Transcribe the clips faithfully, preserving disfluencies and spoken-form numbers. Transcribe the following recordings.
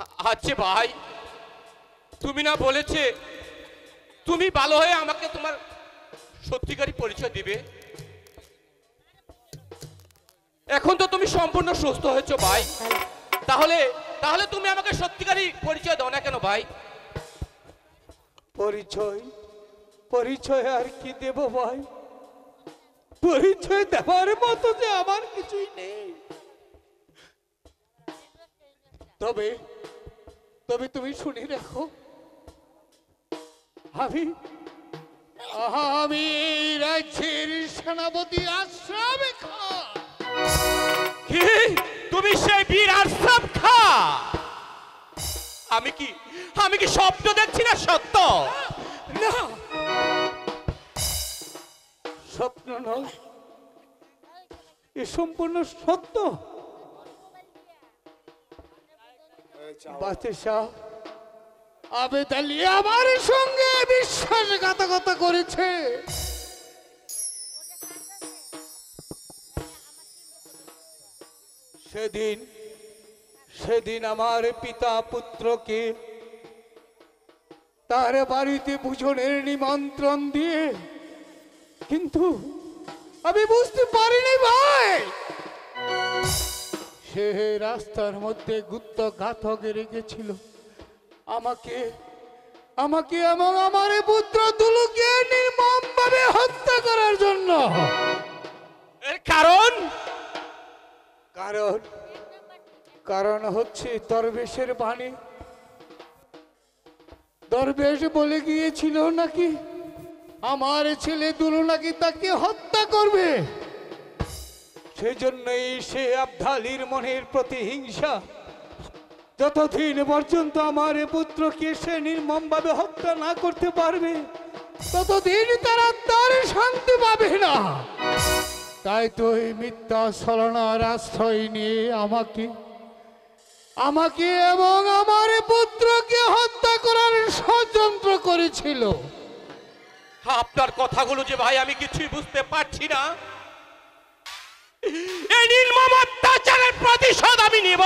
আচ্ছা ভাই, তুমি না বলেছে তুমি ভালো হয়ে আমাকে তোমার সত্যিকারই পরিচয় দিবে। এখন তো তুমি সম্পূর্ণ সুস্থ হয়েছো ভাই, তাহলে তাহলে তুমি আমাকে সত্যিকারই পরিচয় দাও না কেন ভাই? পরিচয় পরিচয় আর কি দেব ভাই? পরিচয় দেওয়ার মতো যে আমার কিছুই নেই। তবে তবে তুমি শুনে রাখো, আমি আমি রাজ্যের সেনাপতি আশরাফ খান। কি তুমি সেই বীর আশরাফ খান? আমি কি আমি কি স্বপ্ন দেখছি না সত্য? না, স্বপ্ন নয়, এ সম্পূর্ণ সত্য। বাদশাহ আবেদ আলী আমার সঙ্গে বিশ্বাসঘাতকতা করেছে। সেদিন সেদিন আমার পিতা পুত্রকে তার বাড়িতে ভোজনের নিমন্ত্রণ দিয়ে, কিন্তু আমি বুঝতে পারিনি ভাই, সে রাস্তার মধ্যে গুপ্ত ঘাতকে রেখেছিল আমাকে আমাকে এবং আমার পুত্র দুলুকে নির্মমভাবে হত্যা করার জন্য। এর কারণ কারণ কারণ হচ্ছে দরবেশের বাণী। দরবেশ বলে গিয়েছিল নাকি আমার ছেলে দুলু নাকি তাকে হত্যা করবে। সেজন্যই সে আবদালির মনের প্রতিহিংসা, যতদিন পর্যন্ত আমার পুত্রকে সে নির্মমভাবে হত্যা না করতে পারবে ততদিন তারা তার শান্তি পাবে না। তাই তো এই মিথ্যা ছলনার আশ্রয় নিয়ে আমাকে আমাকে এবং আমার পুত্রকে হত্যা করার ষড়যন্ত্র করেছিল। আপনার কথাগুলো যে ভাই আমি কিছুই বুঝতে পারছি না। এই নির্মম অত্যাচারের প্রতিশোধ আমি নেব।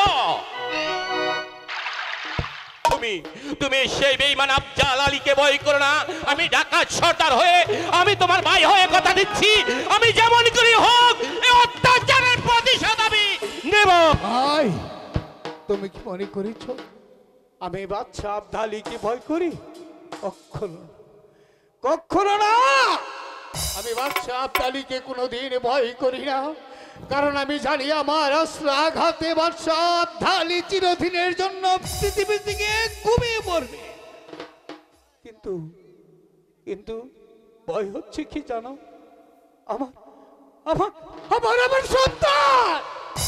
তুমি তুমি সেই বেঈমান আফজাল আলীকে ভয় করো না। আমি ডাকাত সর্দার হয়ে, আমি তোমার ভাই হয়ে কথা দিচ্ছি, আমি যেমন করি হোক এই অত্যাচারের প্রতিশোধ আমি নেব। ভাই, তুমি কি মনে করেছ আমি বাদশা আবদালিকে ভয় করি? কখনো কখনো না। আমি বাদশা আবদালিকে কোনোদিন ভয় করি না, কারণ আমি জানি আমার অস্ত্র আঘাতে বাদশা আবদালি চিরদিনের জন্য পৃথিবী থেকে ঘুমিয়ে পড়বে। কিন্তু কিন্তু ভয় হচ্ছে কি জানো? আমার আমার আমার আমার সন্তান,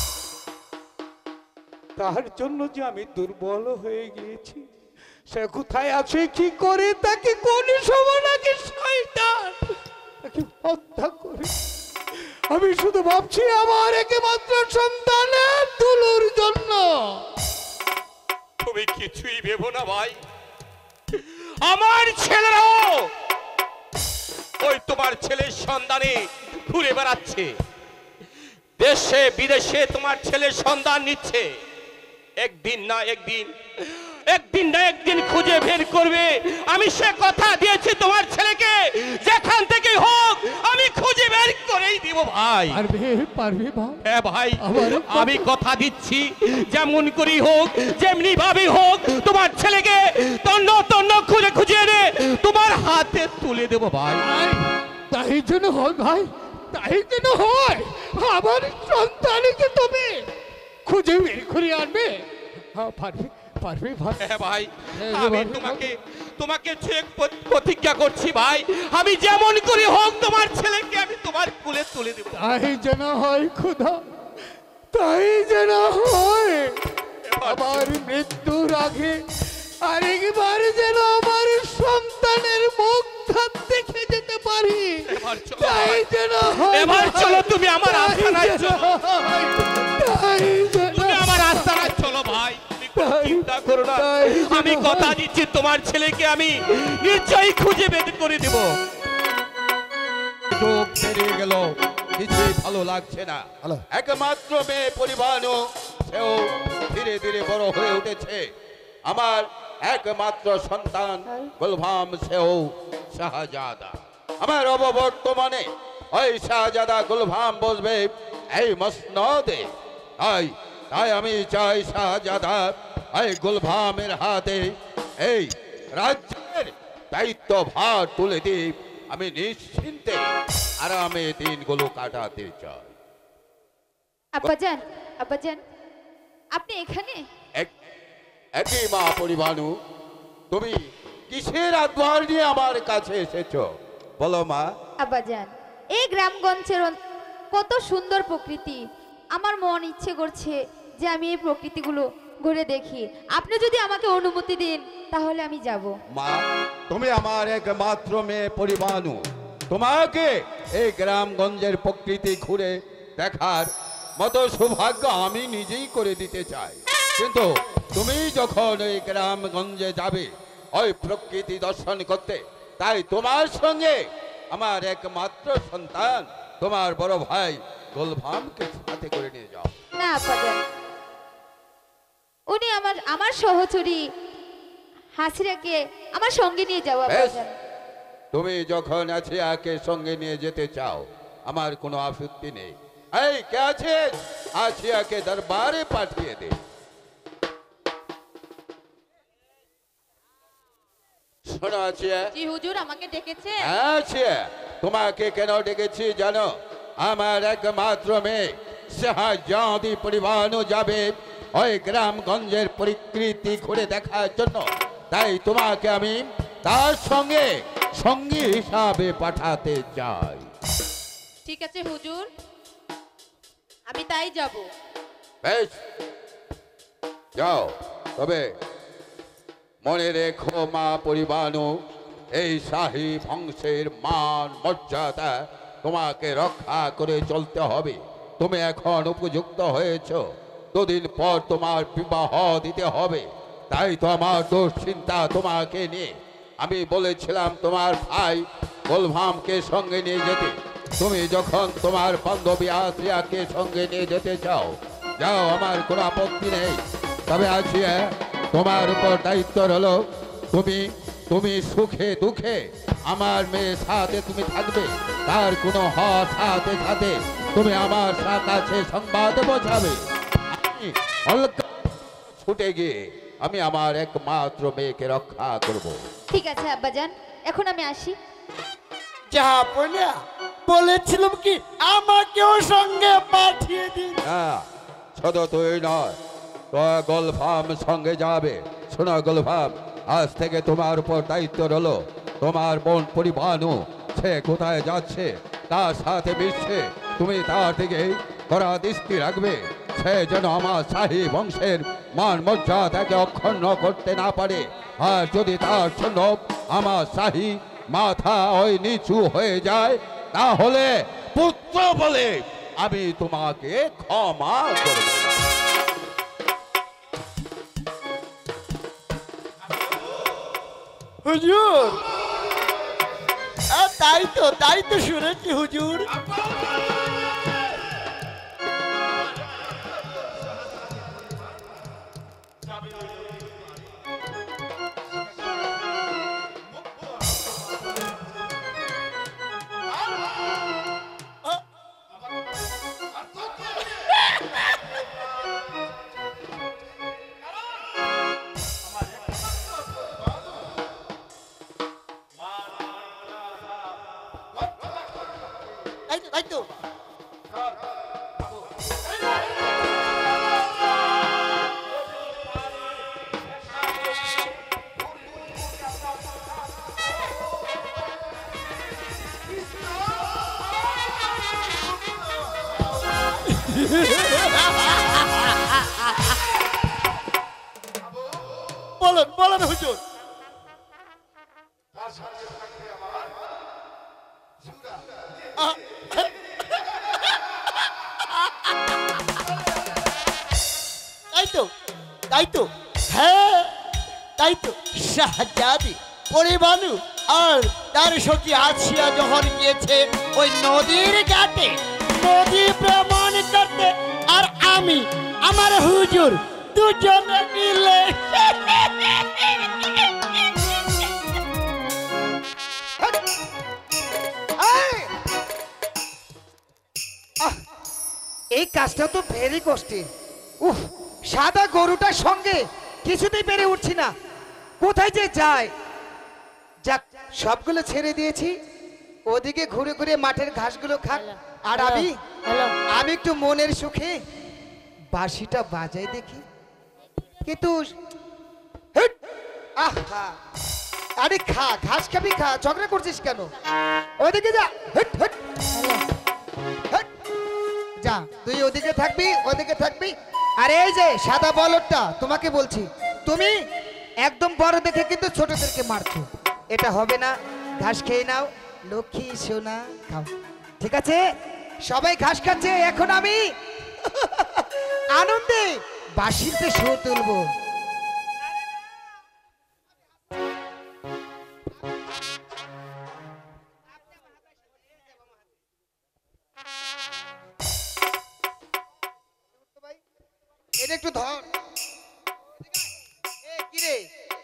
তার জন্য যে আমি দুর্বল হয়ে গিয়েছি। সে কোথায় আছে, কি করে, তাকে কোন সময় নাকি শয়তান তাকে হত্যা করে। আমি শুধু ভাবছি আমার একমাত্র সন্তানের দুলুর জন্য। তুমি কিছুই ভেবো না ভাই, আমার ছেলেরাও ওই তোমার ছেলের সন্ধানে ঘুরে বেড়াচ্ছে, দেশে বিদেশে তোমার ছেলের সন্ধান নিচ্ছে। একদিন না একদিন একদিন না একদিন খুঁজে বের করবে। আমি সে কথা দিয়েছি তোমার ছেলেকে, যেখান থেকে হোক আমি খুঁজে বের করেই দিব ভাই। পারবে পারবে ভাই? হ্যাঁ ভাই, আমি কথা দিচ্ছি, যেমন করি হোক, যেমনি ভাবে হোক, তোমার ছেলেকে তন্ন তন্ন খুঁজে খুঁজে এনে তোমার হাতে তুলে দেব ভাই। তাই যেন হয় ভাই, তাই যেন হয়। আমার সন্তানকে তুমি খুঁজে বের করে আনবে। হ্যাঁ পারবে পারবে ভাই। হ্যাঁ ভাই, আমি তোমাকে তোমাকে প্রতিজ্ঞা করছি ভাই, আমি যেমন করে হোক তোমার ছেলেকে আমি তোমার কোলে তুলে দেব। তাই যেন হয় খোদা, তাই যেন হয়। আমার মৃত্যুর আগে আরেকবার যেন আমার সন্তানের মুখ দেখে যেতে পারি। তাই যেন হয়। এবার চলো তুমি আমার আস্তানায় চলো, তুমি আমার আস্তানায় চলো ভাই। চিন্তা করো না, আমি কথা দিচ্ছি তোমার ছেলেকে আমি নিশ্চয়ই খুঁজে বের করে দেব। চোখ বেরিয়ে গেল, কিছুই ভালো লাগছে না। একমাত্র মেয়ে পরিবার, সেও ধীরে ধীরে বড় হয়ে উঠেছে। আমার একমাত্র সন্তান গুলফাম সেও শাহজাদা। আমার অববর্তমানে ওই শাহজাদা গুলফাম বসবে এই মসনদে। তাই তাই আমি চাই শাহজাদা এই গুলফামের হাতে এই রাজ্যের দায়িত্ব ভার তুলে দিই। আমি নিশ্চিন্তে আরামে দিনগুলো কাটাতে চাই। আব্বাজান, আব্বাজান, আপনি এখানে? এক- একই মা পরিবানু, তুমি কিসের আদ্বার নিয়ে আমার কাছে এসেছো বলো মা। আব্বাজান, এই গ্রামগঞ্জের অন- কত সুন্দর প্রকৃতি, আমার মন ইচ্ছে করছে যে আমি এই প্রকৃতিগুলো ঘুরে দেখি। আপনি যদি আমাকে অনুমতি দিন তাহলে আমি যাব। মা, তুমি আমার একমাত্র মেয়ে পরিবানু, তোমাকে এই গ্রামগঞ্জের প্রকৃতি ঘুরে দেখার মতো সৌভাগ্য আমি নিজেই করে দিতে চাই। কিন্তু তুমি যখন এই গ্রামগঞ্জে যাবে ওই প্রকৃতি দর্শন করতে, তাই তোমার সঙ্গে আমার একমাত্র সন্তান তোমার বড় ভাই গুলফামকে সাথে করে নিয়ে যাও। না আব্বাজান, উনি আমার আমার সহচরী হাসিরাকে আমার সঙ্গে নিয়ে যাও বেশ, আব্বাজান। তুমি যখন আসিয়াকে সঙ্গে নিয়ে যেতে চাও আমার কোনো আপত্তি নেই। এই কে আছে, আসিয়াকে দরবারে পাঠিয়ে দে। শোনো আসিয়া। জি হুজুর, আমাকে ডেকেছে? আসিয়া, তোমাকে কেন ডেকেছি জানো? আমার একমাত্র মেয়ে শাহজাদি পরিবারও যাবে ওই গ্রামগঞ্জের প্রকৃতি ঘুরে দেখার জন্য। তাই তোমাকে আমি তার সঙ্গে সঙ্গী হিসাবে পাঠাতে চাই। ঠিক আছে হুজুর, আমি তাই যাব। বেশ, যাও। তবে মনে রেখো মা পরিবানু, এই শাহী বংশের মান মর্যাদা তোমাকে রক্ষা করে চলতে হবে। তুমি এখন উপযুক্ত হয়েছ, দুদিন পর তোমার বিবাহ দিতে হবে। তাই তো আমার দুশ্চিন্তা তোমাকে নিয়ে। আমি বলেছিলাম তোমার ভাই গুলফামকে সঙ্গে নিয়ে যেতে। তুমি যখন তোমার বান্ধবী আসিয়াকে সঙ্গে নিয়ে যেতে চাও, যাও, আমার কোনো আপত্তি নেই। তবে আসিয়া, তোমার উপর দায়িত্ব হলো তুমি তুমি সুখে দুঃখে আমার মেয়ের সাথে তুমি থাকবে। তার কোনো হওয়ার সাথে সাথে তুমি আমার কাছে সংবাদ পৌঁছাবে। আমি অলকা ছুটে গিয়ে আমি আমার একমাত্র মেয়েকে রক্ষা করব। ঠিক আছে আব্বাজান, এখন আমি আসি। যা বলিয়া বলেছিলাম কি আমাকেও সঙ্গে পাঠিয়ে দিন। না, শুধু তুই নয়, তো গুলফাম সঙ্গে যাবে। শোনো গুলফাম, আজ থেকে তোমার উপর দায়িত্ব রইল তোমার বোন পরিবানু সে কোথায় যাচ্ছে তার সাথে মিশছে, তুমি তার দিকে কড়া দৃষ্টি রাখবে। সে যেন আমার শাহী বংশের মান মর্যাদাকে অক্ষুণ্ণ করতে না পারে। আর যদি তার জন্য আমার শাহী মাথা ওই নিচু হয়ে যায়, তাহলে পুত্র বলে আমি তোমাকে ক্ষমা করব না। হুজুর, আ, তাই তো তাই তো শুনেছি হুজুর। তাই তো তাই তো বলুন বলুন হুজুর। আ, তাই তো তাই তো হ্যাঁ তাই তো শাহজাদি পরিবানু আর তার সখী আসিয়া যখন গিয়েছে ওই নদীর ঘাটে নদী ভ্রমণ করতে, আর আমি আমার হুজুর দুজনে মিলে এই কাজটা তো ভেরি কষ্টের। উফ, সাদা গরুটার সঙ্গে কিছুতেই পেরে উঠছি না, কোথায় যে যায়। যাক, সবগুলো ছেড়ে দিয়েছি, ওদিকে ঘুরে ঘুরে মাঠের ঘাসগুলো খাক, আর আমি আমি একটু মনের সুখে বাঁশিটা বাজাই দেখি। কিন্তু হেট, আহা, আরে খা, ঘাস খাবি খা, ঝগড়া করছিস কেন? ওদিকে যা, হেট হেট হেট। যা, তুই ওদিকে থাকবি, ওদিকে থাকবি। আরে এই যে সাদা বলদটা, তোমাকে বলছি, তুমি একদম বড় দেখে কিন্তু ছোটদেরকে মারছো, এটা হবে না। ঘাস খেয়ে নাও, লক্ষ্মী সোনা, খাও। ঠিক আছে, সবাই ঘাস খাচ্ছে, এখন আমি আনন্দে বাঁশিতে সুর তুলবো। এটা একটু ধর। এ কি রে?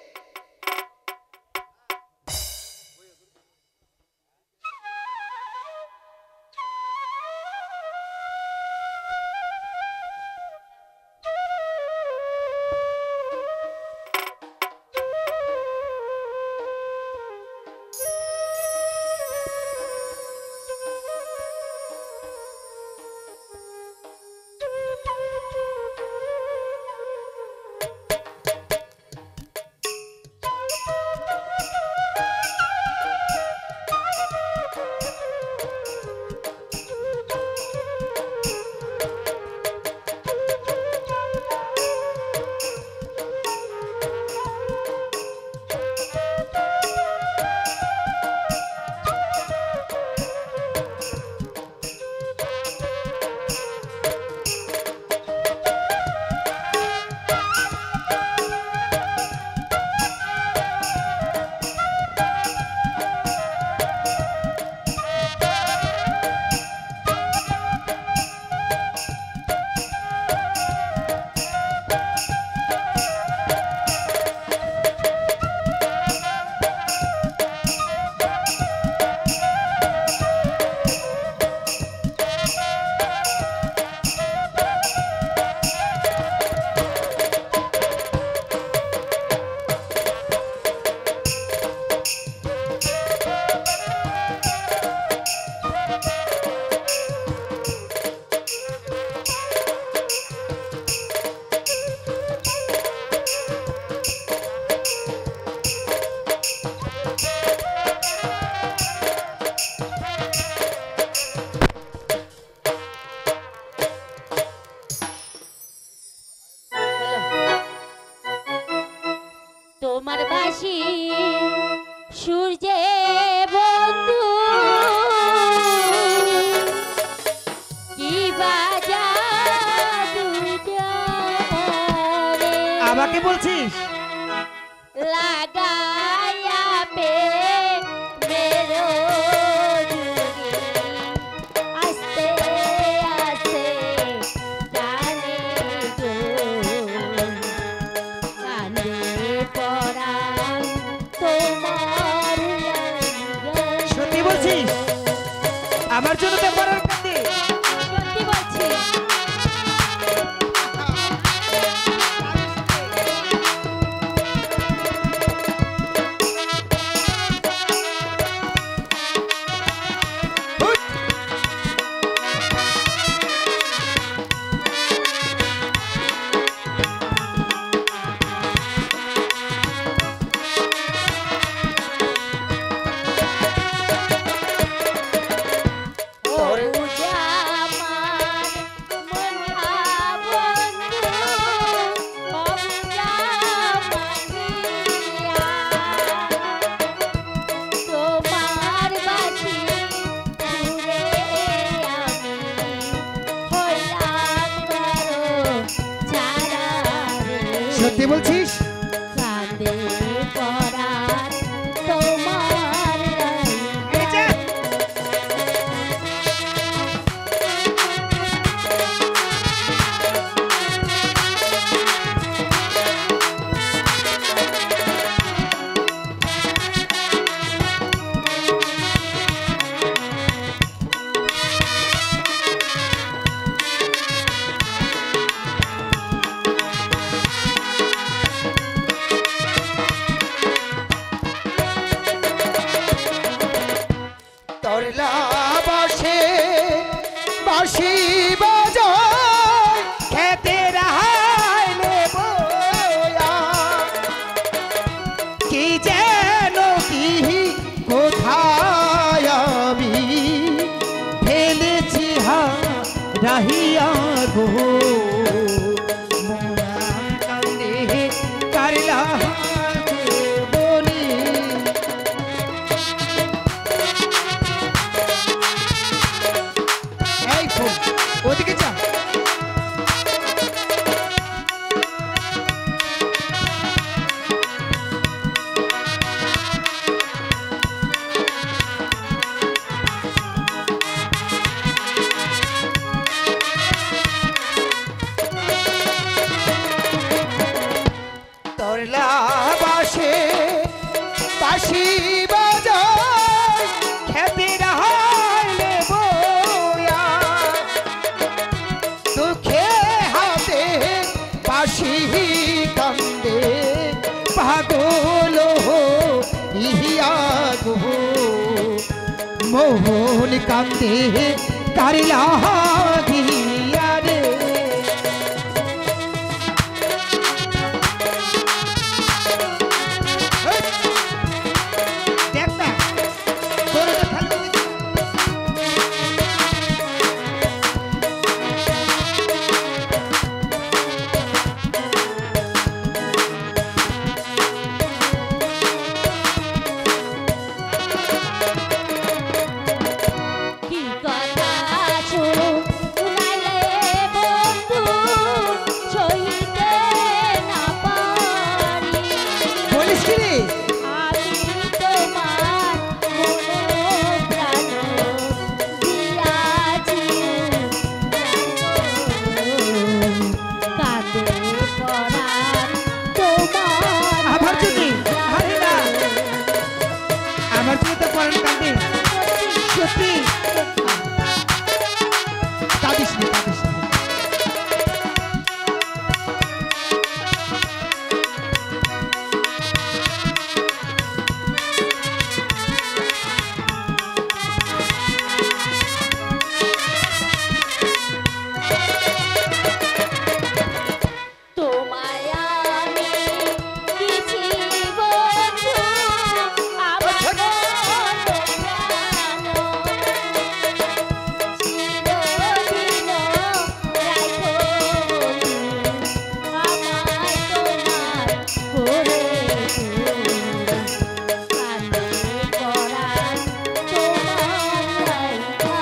তোমার বাঁশি সূর্যে বন্ধু কি বাজা আমাকে বলছিস? লাগায়া পে মেরো জুড়ি আস্তে আস্তে জানে গো কান্দে পরাণ তোমার লাগিয়া। সত্যি বলছিস? আমার জন্য তো পরার কান্দে? সত্যি বলছি। সত্যি বলছিস? কান্দে পরাণ তোমার এই যে, বাজায় খেতে রাহাইলে বয়া কি যেন কি কোথায় আমি ফেলেছি হা রাহিয়া গো মরাম কান্দে কারলা বলি এই ফোন ওদিকে যা তরলা বাসে বাসি বাজায় খেতে রাহাইলে বয়া দুঃখে হাতে বাসি কান্দে পাগল ইহিয়া গো মোহন কান্দে কারিলা গিয়া রে দেখ না গরুটা ফেলে দিচ্ছে। কি কথা শুনাইলে বন্ধু সইতে না পারি বলিস কি রে আমি তোমার মনো প্রাণ দিয়াছি কাঁদে পরাণ তোমার আমার যদি আরে না আমার যদি তো পরাণ কাঁদে সত্যি কাঁদিস না কাঁদিস না তোমায় আমি দিছি বন্ধু আমার মনো প্রাণ চিরদিন রাখো বন্ধু আমায় তোমার করে কাঁদে পরাণ তোমার রাইখা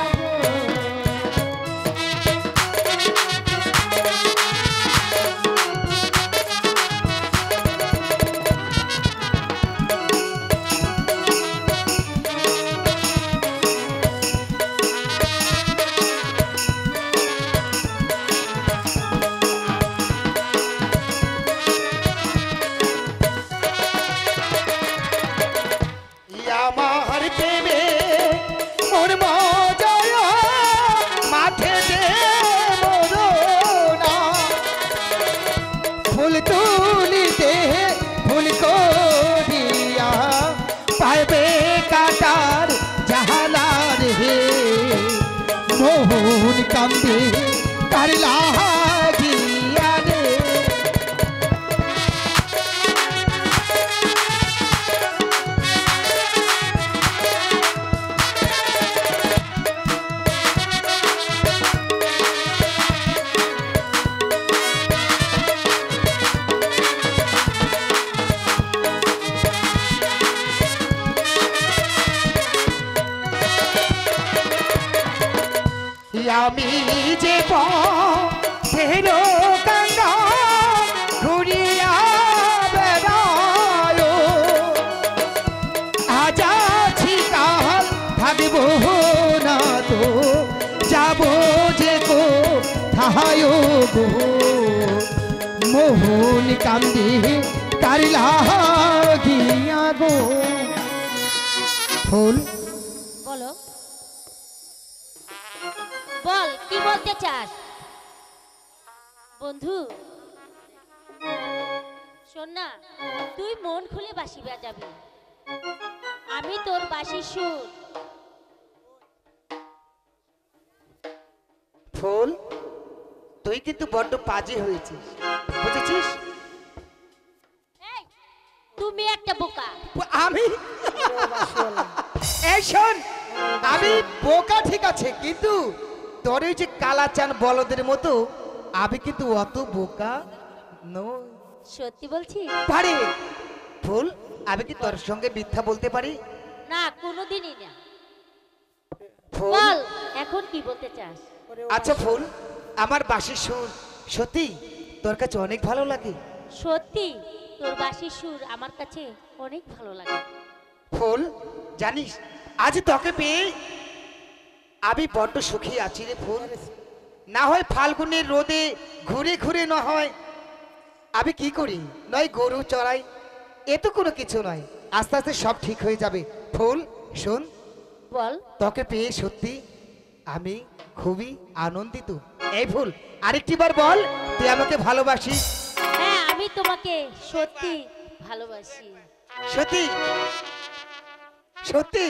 আমার প্রেমে মোর মজয় মাঠে যে মরনা ফুল তুলিতে ফুল করিয়া পাইবে কাটার জাহালার হে মোহন কান্দে কারলা গিয়া রে আমি যে পথের গঙ্গা ঘুরিয়া বেড়ায় আজ আছি কাল থাকব না তো যাব যে গো থাহায় গো মোহন কান্দি কারিলা গিয়া গো ফুল বলো বল কি বলতে চাস বন্ধু শোন না তুই মন খুলে বাঁশি বাজাবি আমি তোর বাঁশির সুর ফুল, তুই কিন্তু বড্ড পাজি হয়েছিস, বুঝেছিস? এই, তুমি একটা বোকা। আমি এই শোন, আমি বোকা ঠিক আছে, কিন্তু তোর ওই যে কালাচান বলদের মতো আমি কিন্তু অত বোকা নই। সত্যি বলছি? পারে ফুল, আমি কি তোর সঙ্গে মিথ্যা বলতে পারি? না, কোনোদিনই না। ফুল, বল এখন কি বলতে চাস? আচ্ছা ফুল, আমার বাঁশির সুর সত্যি তোর কাছে অনেক ভালো লাগে? সত্যি তোর বাঁশির সুর আমার কাছে অনেক ভালো লাগে। ফুল, জানিস আজ তোকে পেয়ে আমি বড্ড সুখী আছি রে ফুল। না হয় ফাল্গুনের রোদে ঘুরে ঘুরে না হয় আমি কি করি, নয় গরু চড়াই, এ তো কোনো কিছু নয়, আস্তে আস্তে সব ঠিক হয়ে যাবে। ফুল শোন, বল। তোকে পেয়ে সত্যি আমি খুবই আনন্দিত। এই ফুল, আরেকটি বার বল তুই আমাকে ভালোবাসিস? হ্যাঁ, আমি তোমাকে সত্যি ভালোবাসি। সত্যি সত্যি?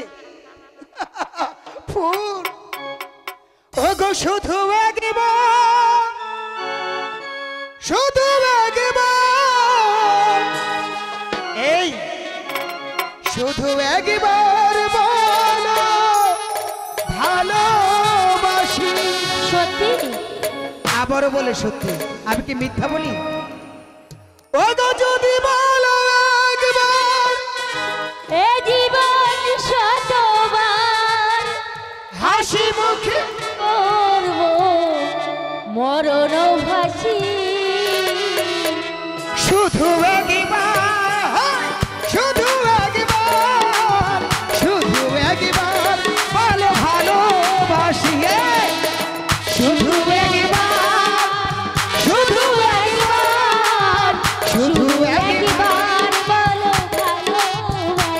ফুল, ও গো শুধু একবার, শুধু একবার, এই শুধু একবার বলো ভালোবাসি। সত্যি? আবারও বলে সত্যি, আমি কি মিথ্যা বলি? ও গো যদি বলো একবার, এ জীবন শতবার হাসি মুখে করব মরণ ভাসি। শুধু একবার, শুধু একবার, শুধু একবার ভালো ভালোবাসি, শুধু একবার, শুধু একবার, শুধু একবার। একবার বলো ভালোবাসি।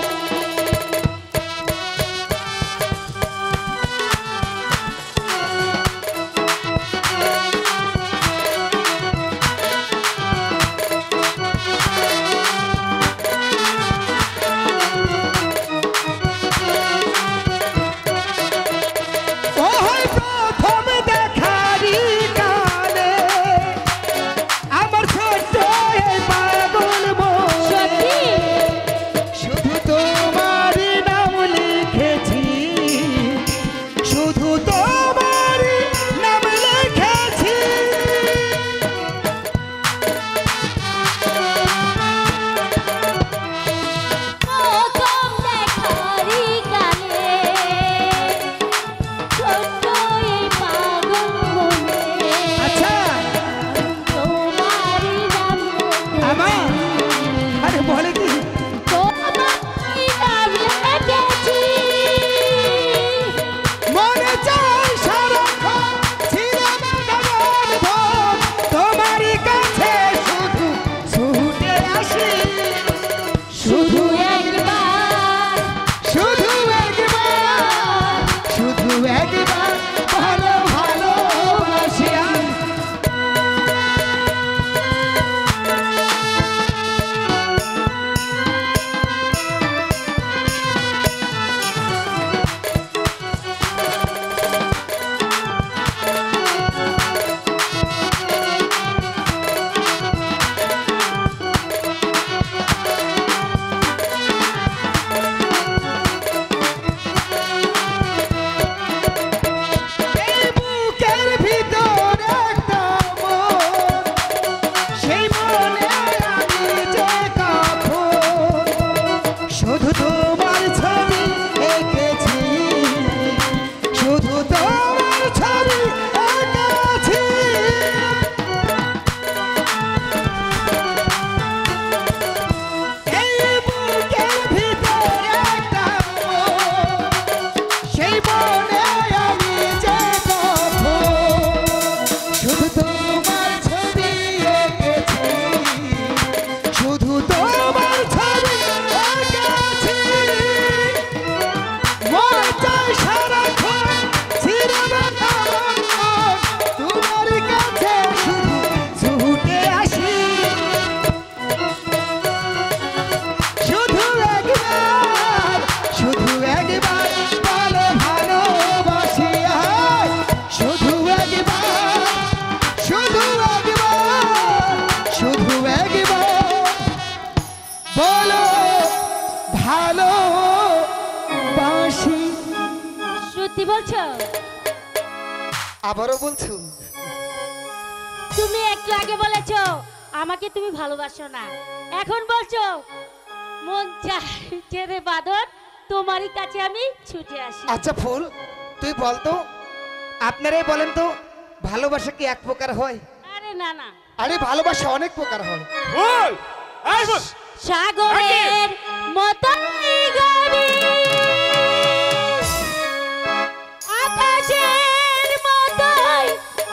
সত্যি বলছো? আবারও বলছো? তুমি একটু আগে বলেছো আমাকে তুমি ভালোবাসো না, এখন বলছো মন চায় রে বাদর তোমারই কাছে আমি ছুটে আসি। আচ্ছা ফুল, তুই বলতো, আপনারাই বলেন তো, ভালোবাসা কি এক প্রকার হয়? আরে না না, আরে ভালোবাসা অনেক প্রকার হয়। বল এই বল সাগরের মতোই গভীর, আকাশের মতোই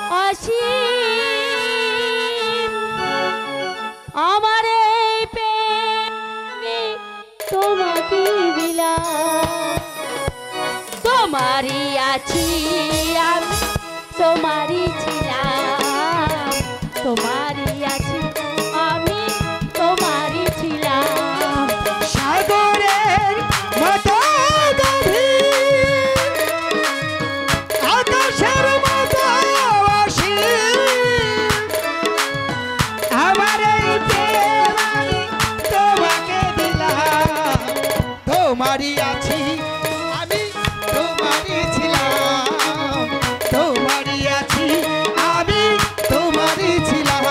অসীম, আমার এই প্রেমে তোমাকে দিলাম, তোমারই আছি আমি, তোমারই ছিলাম, তোমারই আছি আমি, তোমারই ছিলাম। সাগরের মতো গভীর, আকাশের মতো অসীম, আমার এই প্রেম আমি তোমাকে দিলাম, তোমারই আছি আমি, তোমারই ছিলাম, তোমারই আছি আমি, তোমারই ছিলাম।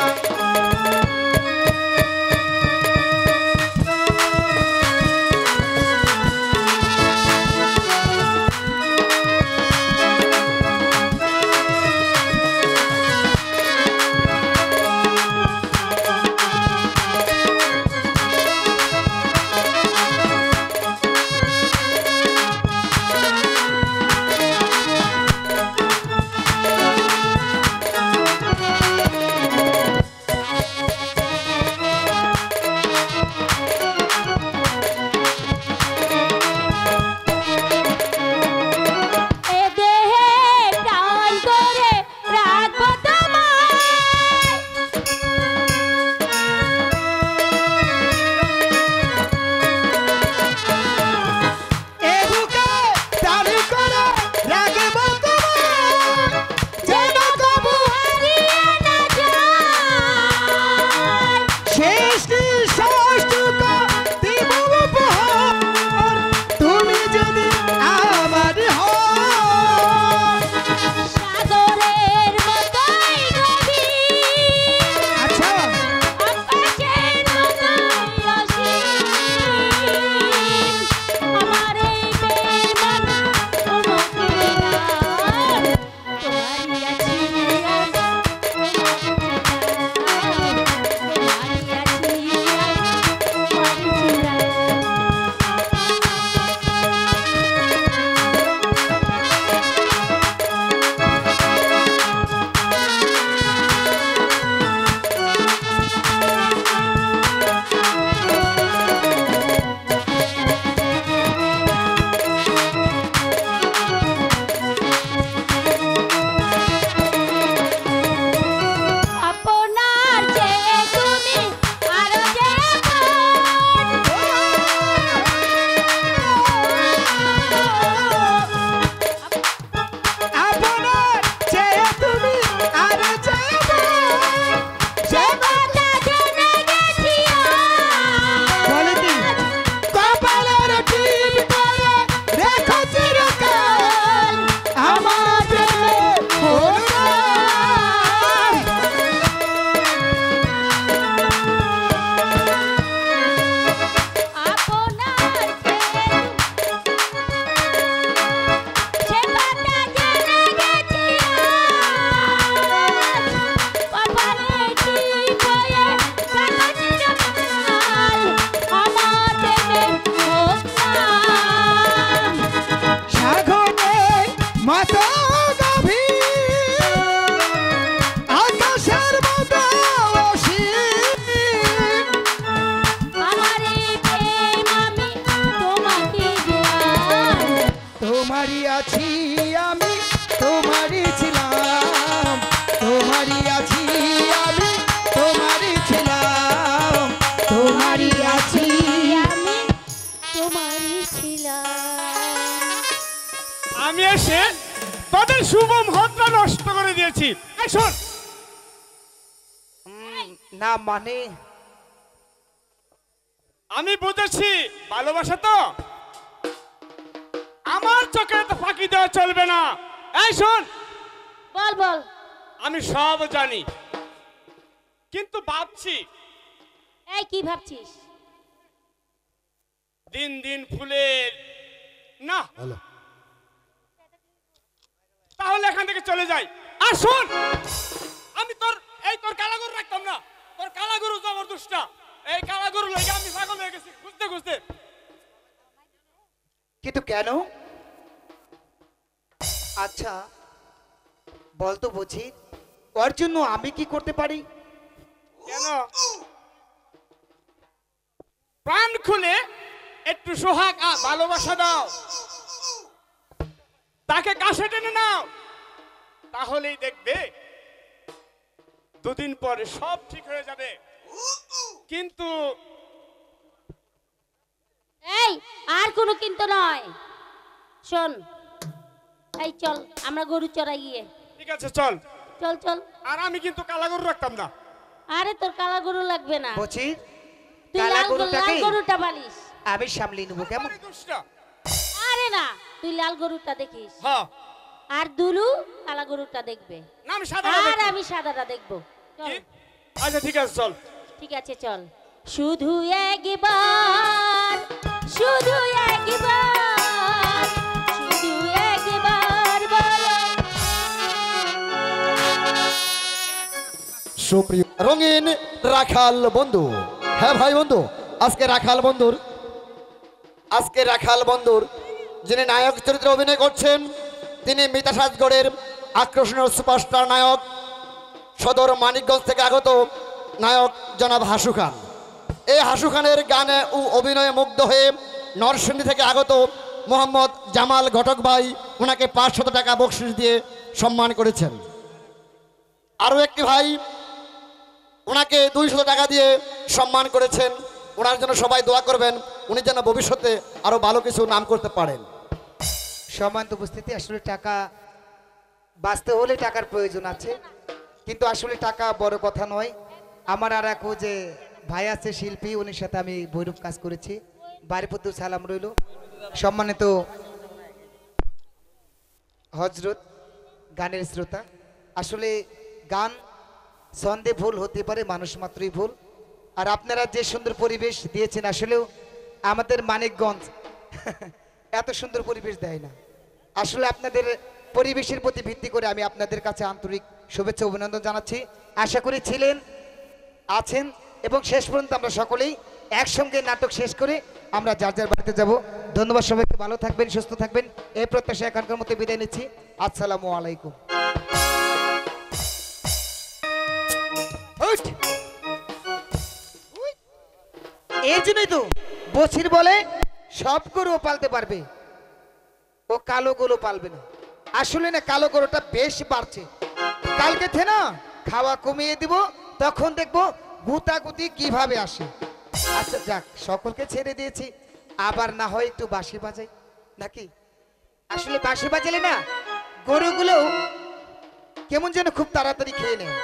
এ দেহে প্রাণ করে রাখবো তোমায়, এ বুকে তালি করে রাখবো তোমায়, যেন কবু হারিয়ে না যায়। শেষ নিঃশ্বাসটুকু দিব উপহার, তুমি যদি আমার হও। সাগরের মতোই গভীর, আচ্ছা, আকাশের মতোই অসীম, আমার এই প্রেম আমি তোমাকে দিলাম, তোমারই আছি আমি, তোমারই আছি আমি, তোমারই ছিলাম। আপনার চেয়ে তুমি আরো আপনার চেয়ে তুমি আর যাবো, বলে দি কপালের টিপ করে রেখো চিরকাল আমার প্রেমে অনুরাগ। সাগরের মতো গভীর, আকাশের মতো অসীম, তোমারই আছি আমি, তোমারই ছিলাম, তোমারই আছি আমি, তোমারই ছিলাম, তোমারই আছি। আমি এসে তোদের শুভ মুহূর্ত নষ্ট করে দিয়েছি। এই শোন, না মানে আমি বুঝেছি ভালোবাসা তো আমার চোখে তো ফাঁকি দেওয়া চলবে না। এই শোন, বল বল। আমি সব জানি, কিন্তু ভাবছি এই কি ভাবছিস? দিন দিন ফুলের না, তাহলে এখান থেকে চলে যাই। আর শোন, আমি তোর এই তোর কালাগরু রাখতাম না, তোর কালাগরু জবরদস্তা। এই কালাগরু লেগে আমি পাগল হয়ে গেছি খুঁজতে খুঁজতে। কিন্তু কেন? আচ্ছা বলতো বুঝি, ওর জন্য আমি কি করতে পারি? কেন? প্রাণ খুলে একটু সোহাগ আর ভালোবাসা দাও, তাকে কাছে টেনে নাও, তাহলেই দেখবে দুদিন পরে সব ঠিক হয়ে যাবে। কিন্তু এই আর কোনো কিন্তু নয়। শোন, এই চল আমরা গরু চড়াই গিয়ে। ঠিক আছে চল চল চল। আর আমি কিন্তু কালাগরু রাখতাম না। আরে তোর কালা গরু লাগবে না, বুঝি তুই কালা লাল গরু- লাল গরুটাকে গরুটা পালিস। আমি সামলে নেবো, কেমন? আমারই দোষটা। আরে না, তুই লাল গরুটা দেখিস, হ্যাঁ, আর দুলু কালা গরুটা দেখবে, না আমি সাদা আর দেখবো। আমি সাদাটা দেখবো। চল। কি? আচ্ছা ঠিক আছে চল। ঠিক আছে চল। শুধু একবার, শুধু একবার, শুধু একবার বলো। সুপ্রিয় রঙিন রাখাল বন্ধু, হ্যাঁ ভাই বন্ধু, আজকে রাখাল বন্ধুর আজকে রাখাল বন্ধুর যিনি নায়ক চরিত্রে অভিনয় করছেন, তিনি মিতা সাজগড়ের আকর্ষণীয় সুপারস্টার নায়ক, সদর মানিকগঞ্জ থেকে আগত নায়ক জনাব হাসু খান। এই হাসু খানের গানে ও অভিনয়ে মুগ্ধ হয়ে নরসিংদী থেকে আগত মোহাম্মদ জামাল ঘটক ভাই ওনাকে পাঁচশত টাকা বকশিশ দিয়ে সম্মান করেছেন। আরও একটি ভাই ওনাকে দুইশত টাকা দিয়ে সম্মান করেছেন। ওনার জন্য সবাই দোয়া করবেন, উনি যেন ভবিষ্যতে আরও ভালো কিছু নাম করতে পারেন। সম্মানিত উপস্থিতি, আসলে টাকা বাঁচতে হলে টাকার প্রয়োজন আছে, কিন্তু আসলে টাকা বড় কথা নয়। আমার আর এক যে ভাই আছে শিল্পী, উনির সাথে আমি বৈরূপ কাজ করেছি, বাড়ির প্রতি সালাম রইল। সম্মানিত হজরত গানের শ্রোতা, আসলে গান ছন্দে ভুল হতে পারে, মানুষ মাত্রই ভুল। আর আপনারা যে সুন্দর পরিবেশ দিয়েছেন, আসলেও আমাদের মানিকগঞ্জ এত সুন্দর পরিবেশ দেয় না। আসলে আপনাদের পরিবেশের প্রতি ভিত্তি করে আমি আপনাদের কাছে আন্তরিক শুভেচ্ছা অভিনন্দন জানাচ্ছি। আশা করি ছিলেন, আছেন এবং শেষ পর্যন্ত আমরা সকলেই একসঙ্গে নাটক শেষ করে আমরা যার যার বাড়িতে যাব। ধন্যবাদ সবাইকে, ভালো থাকবেন, সুস্থ থাকবেন, এই প্রত্যাশা এখানকার মতো বিদায় নিচ্ছি। আসসালামু আলাইকুম। উঠ। এই জন্যই তো বছির বলে সব গরুও পালতে পারবে, ও কালো গরু পালবে না। আসলে না, কালো গরুটা বেশ বাড়ছে, কালকে থে না খাওয়া কমিয়ে দিব, তখন দেখবো গুতাগুতি কিভাবে আসে। আচ্ছা যাক, সকলকে ছেড়ে দিয়েছি, আবার না হয় একটু বাঁশি বাজাই নাকি? আসলে বাঁশি বাজালে না গরুগুলো কেমন যেন খুব তাড়াতাড়ি খেয়ে নেয়।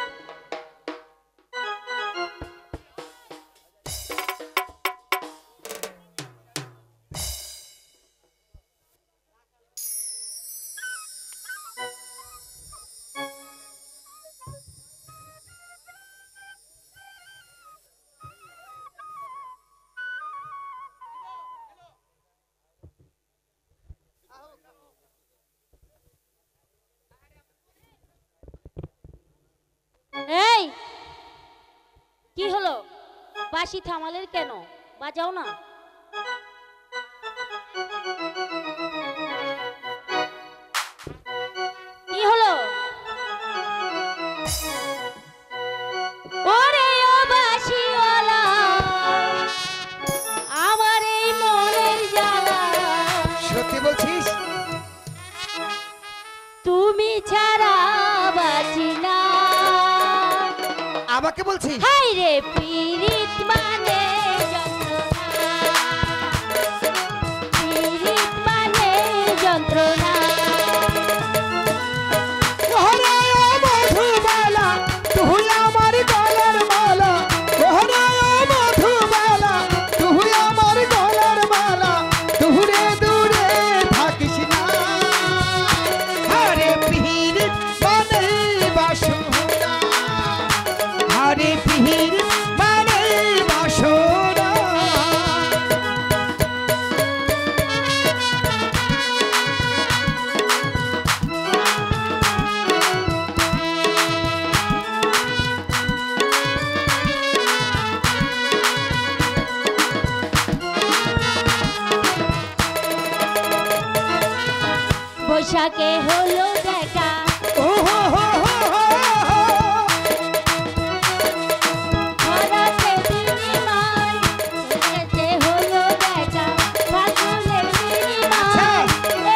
এই কি হলো, বাঁশি থামালের কেন? বাজাও না। কি হলো? ওরে ও বাঁশিওয়ালা, আমার এই মনের জ্বালা, সত্যি বলছিস? তুমি ছাড়া বাঁচি না। আমাকে বলছিস? হাই রে পীড়িত মানে যন্ত্রণা, পীড়িত মানে যন্ত্রণা। ওরে ও মধুবালা, তুই আমার গলার মালা, ওরে ও মধুবালা, তুই আমার গলার মালা, দূরে দূরে থাকিস থাকে হলো দেখা ও হো হো হো হো। হঠাৎ বিনিময় এসেছে হলো দেখা ফাগুনের বিনিময়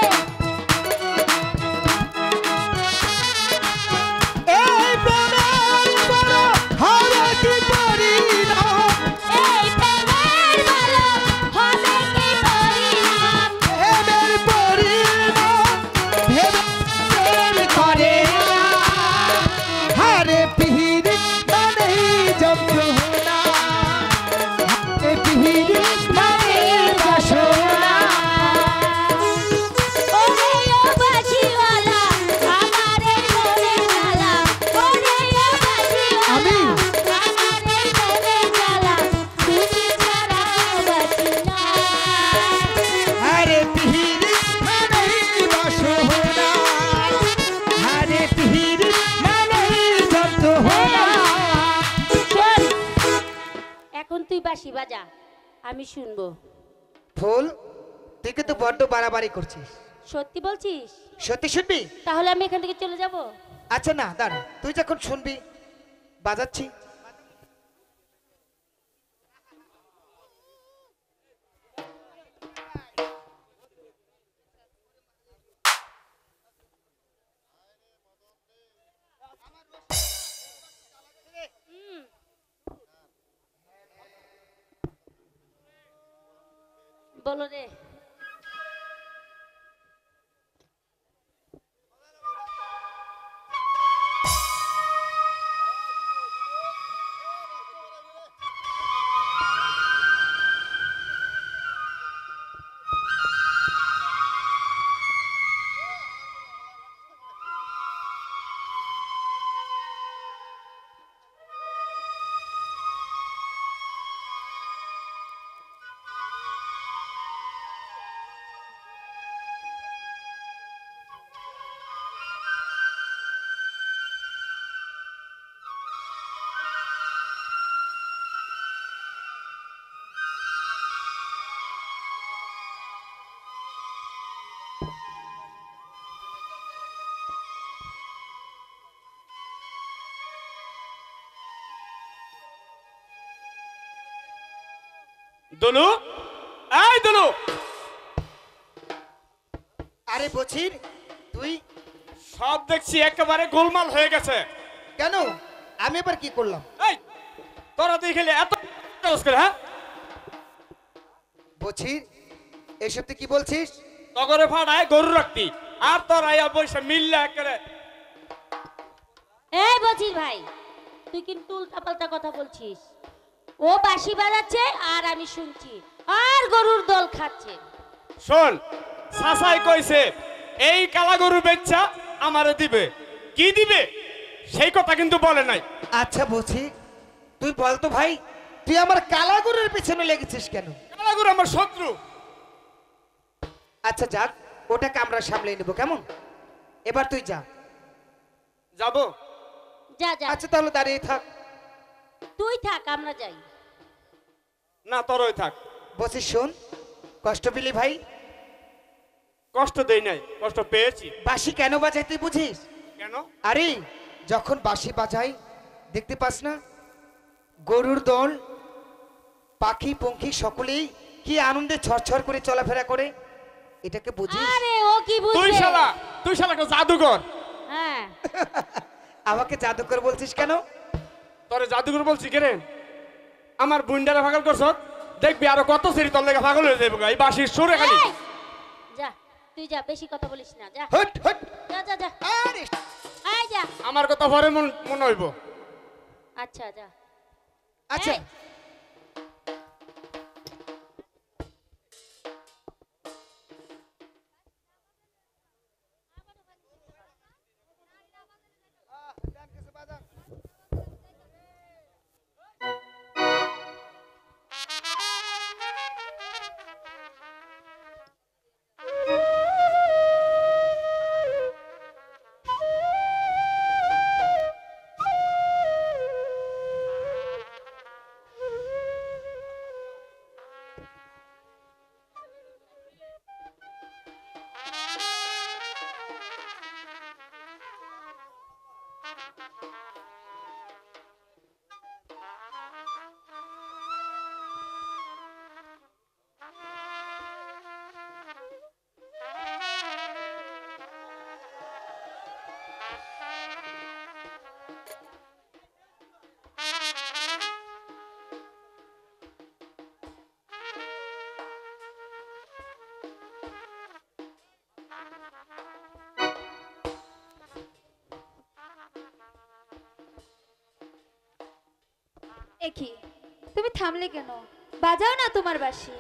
এই প্রেমের বড় হারা কি পরিণাম, এই প্রেমের ভালো হবে কি পরিণাম প্রেমের পরিণাম ভেবে প্রেম করে না। হারে পিহিরি মানেই যন্ত্রণা, হারে পিহিরি মানেই বাসনা। ওরে ও বাঁশিওয়ালা আমার এই মনের জ্বালা ওরে ও বাঁশিওয়ালা আমি? আমার এই মনের জ্বালা তুমি ছাড়া বাঁচি না হারে পিহিরি মানেই বাসনা, হারে পিহিরি মানেই যন্ত্রণা। শোন এখন তুই বাঁশি বাজা আমি শুনবো ফুল, তুই কিন্তু বড্ড বাড়াবাড়ি করছিস। সত্যি বলছিস সত্যি শুনবি? তাহলে আমি এখান থেকে চলে যাব আচ্ছা না দাঁড়া, তুই যখন শুনবি বাজাচ্ছি। বলো রে দলু এই দলু আরে বছির, তুই সব দেখছি একেবারে গোলমাল হয়ে গেছে। কেন? আমি এবার কি করলাম? এই তোরা তুই খেলে এত কাজ করে হ্যাঁ? বছির, এসব তুই কি বলছিস? তগরে ফাড়ায় গরু রাখতি আর তোর আয়া পয়সা মিললে একেবারে এই বছির ভাই তুই কিন্তু উল্টাপাল্টা কথা বলছিস ও বাঁশি বাজাচ্ছে আর আমি শুনছি আর গরুর দল খাচ্ছে শোন, সাসাই কইছে এই কালা গরু বেচ্চা আমারে দিবে, কি দিবে সেই কথা কিন্তু বলে নাই। আচ্ছা বছি, তুই বল তো ভাই, তুই আমার কালাগুরের পিছনে লেগেছিস কেন? কালা গরু আমার শত্রু। আচ্ছা যাক, ওটাকে আমরা সামলে নেব, কেমন? এবার তুই যা। যাবো? যা যা আচ্ছা তাহলে দাঁড়িয়ে থাক। তুই থাক আমরা যাই না তোরই থাক। বছিস শোন, কষ্ট পেলি ভাই? কষ্ট দেই নাই, কষ্ট পেয়েছি। বাঁশি কেন বাজাই তুই বুঝিস? কেন? আরে যখন বাঁশি বাজাই দেখতে পাস না গরুর দল, পাখি পঙ্খী সকলেই কি আনন্দে ছড়ছড় করে চলাফেরা করে, এটাকে বুঝিস? আরে ও কি তুই বুঝবে শালা তুই শালা একটা জাদুকর। হ্যাঁ আমাকে জাদুকর বলছিস কেন? তোরে জাদুকর বলছি কেরে? আমার বুন্ডারে পাগল করছ, দেখবি আরো কত সেরি তোর লেগে পাগল হয়ে যাবে এই বাঁশির সুরে খালি। এই, যা তুই যা, বেশি কথা বলিস না, যা হট হট। যা যা যা আরে এই যা আমার কথা পরে মন মনে হইব। আচ্ছা যা আচ্ছা এই, একি তুমি থামলে কেন? বাজাও না তোমার বাঁশি।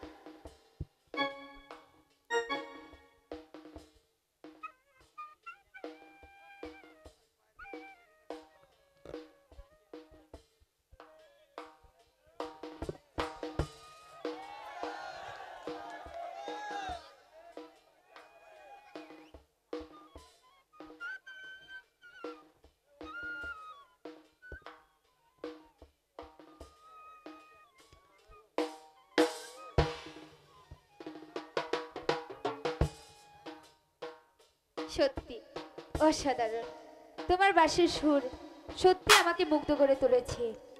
সত্যি অসাধারণ, তোমার বাঁশির সুর সত্যি আমাকে মুগ্ধ করে তুলেছে।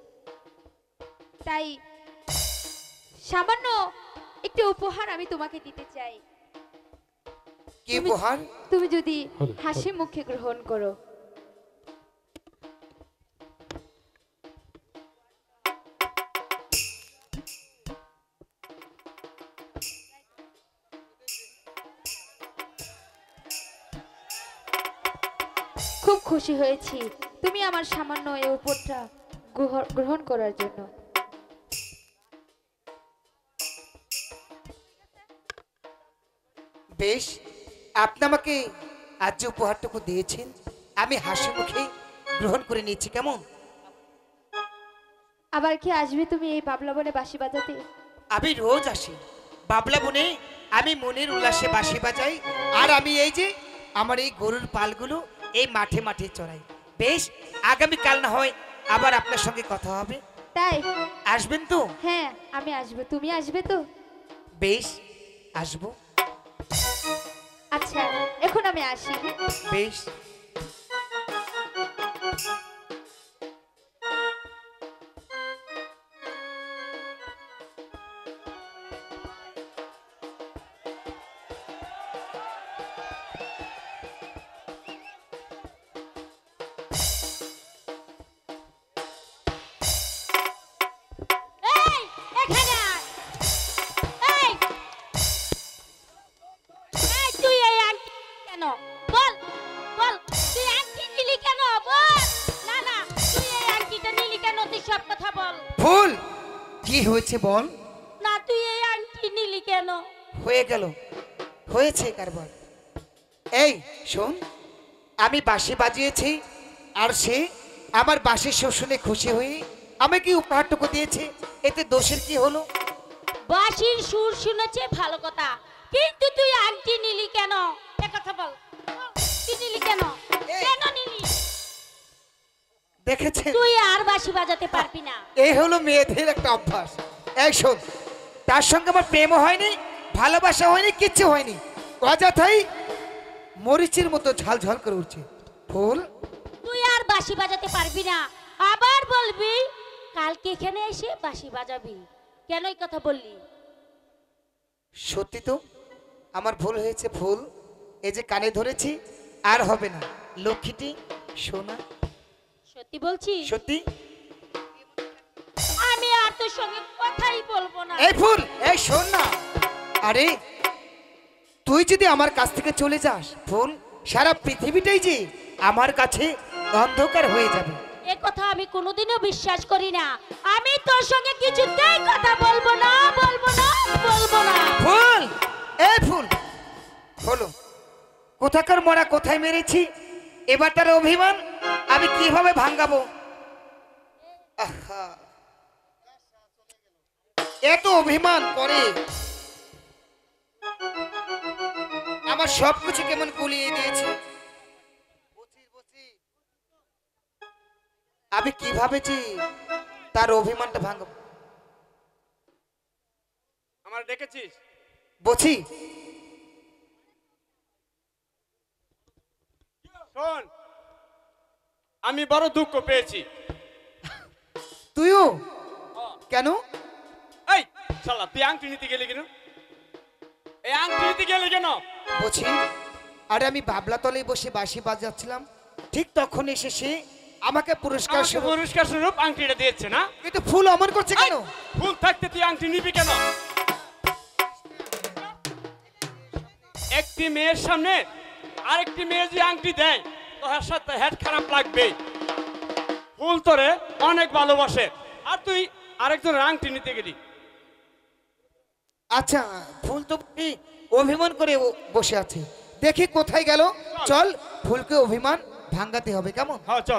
তাই সামান্য একটি উপহার আমি তোমাকে দিতে চাই। কি উপহার? তুমি যদি হাসি মুখে গ্রহণ করো। খুব খুশি হয়েছি তুমি আমার সামান্য এই উপহারটা গ্রহ- গ্রহণ করার জন্য। বেশ, আপনি আমাকে আজ যে উপহারটুকু দিয়েছেন আমি হাসি মুখে গ্রহণ করে নিয়েছি। কেমন? আবার কি আসবে তুমি এই বাবলা বনে বাঁশি বাজাতে? আমি রোজ আসি বাবলা বনে, আমি মনের উল্লাসে বাঁশি বাজাই, আর আমি এই যে আমার এই গরুর পালগুলো এই মাঠে মাঠে চড়াই। বেশ, আগামী কাল না হয় আবার আপনার সঙ্গে কথা হবে। তাই? আসবেন তো? হ্যাঁ আমি আসবো, তুমি আসবে তো? বেশ, আসবো। আচ্ছা এখন আমি আসি। হ্যাঁ? বেশ। এই এখানে আয়। এই এই তুই এই আংটি কেন? বল বল তুই আংটি নিলি কেন? বল। না না তুই এই আংটিটা নিলি কেন? তুই সব কথা বল। ফুল, কি হয়েছে বল? না তুই এই আংটি নিলি কেন? হয়ে গেল, হয়েছে কারবার। এই শোন, আমি বাঁশি বাজিয়েছি আর সে আমার বাঁশির সুর শুনে খুশি হয়ে আমাকে উপহারটুকু দিয়েছে, এতে দোষের কি হলো? বাঁশির সুর শুনেছে ভালো কথা, কিন্তু তুই আংটি নিলি কেন? এ কথা বল, তুই নিলি কেন? এই। কেন নিলি? দেখেছেন, তুই আর বাঁশি বাজাতে পারবি না। এই হলো মেয়েদের একটা অভ্যাস। এই শোন, তার সঙ্গে আমার প্রেমও হয়নি, ভালোবাসা হয়নি, কিচ্ছু হয়নি, অযথাই মরিচের মতো ঝাল ঝাল করে উঠছে। ফুল, তুই আর বাঁশি বাজাতে পারবি না, আবার বলবি কালকে এখানে এসে বাঁশি বাজাবি। কেন এই কথা বললি? সত্যি তো আমার ভুল হয়েছে। ফুল, এই যে কানে ধরেছি আর হবে না। লক্ষ্মীটি সোনা, সত্যি বলছি, সত্যি। আমি আর তোর সঙ্গে কথাই বলবো না। এই ফুল, এই শোন না। আরে তুই যদি আমার কাছ থেকে চলে যাস ফুল, সারা পৃথিবীটাই যে আমার কাছে অন্ধকার হয়ে যাবে। এ কথা আমি কোনোদিনও বিশ্বাস করি না। আমি তোর সঙ্গে কিছুতেই কথা বলবো না, বলবো না, বলবো না। ফুল, এই ফুল, হলো কোথাকার মরা কোথায় মেরেছি, এবার তার অভিমান আমি কিভাবে ভাঙাবো? আহা, এত অভিমান করে আমার সবকিছু কেমন গুলিয়ে দিয়েছে। আমি কিভাবে যে তার অভিমানটা ভাঙাবো? আমার ডেকেছিস? বলছি শোন, আমি বড় দুঃখ পেয়েছি। তুইও? কেন? এই শালা, তুই আংটি নিতে গেলি কেন? এই আংটি নিতে গেলি কেন? বলছি, আরে আমি বাবলা তলে বসে বাঁশি বাজাচ্ছিলাম, ঠিক তখন এসে সে আমাকে পুরস্কার আমাকে স্বরূপ- পুরস্কার স্বরূপ আংটিটা দিয়েছে না? কিন্তু ফুল অমন করছে কেন? ফুল থাকতে তুই আংটি নিবি কেন? একটি মেয়ের সামনে আরেকটি মেয়ে যে আংটি দেয়, তোর সাথে হেড খারাপ লাগবে। ফুল তোরে অনেক ভালোবাসে, আর তুই আরেকজন আংটি নিতে গেলি। আচ্ছা ফুল তো এই অভিমান করে ও- বসে আছে, দেখি কোথায় গেল। চল ফুলকে অভিমান ভাঙাতে হবে, কেমন? হ্যাঁ চল।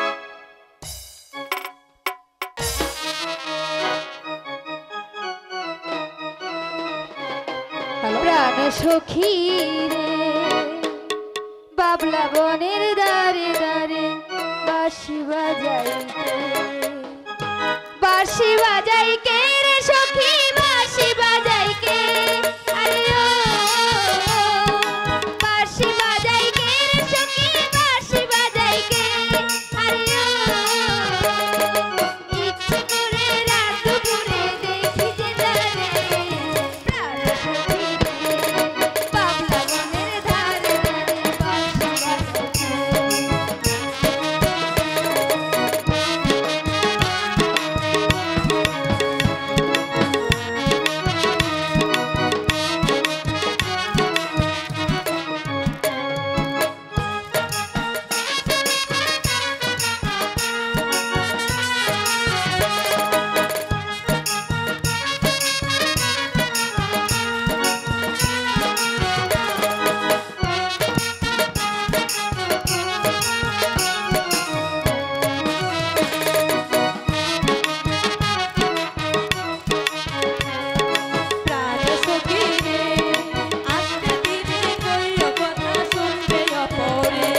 প্রাণ সখী রে বাবলা বনের দারে দারে বাঁশি বাজাইতে বাঁশি বাজাইকে রে সখী বাঁশি বাজাইকে আরে ও বাঁশি বাজাইকে রে সখী বাঁশি বাজাইকে আরে ও ইচ্ছে করে রাত দুপুরে দেখি যে জানে প্রাণ সখী রে বাবলা বনের ধারে ধারে বাঁশি বাজাইকে প্রাণ সখী রে আস্তে ধীরে কইও কথা শুনবে অপরে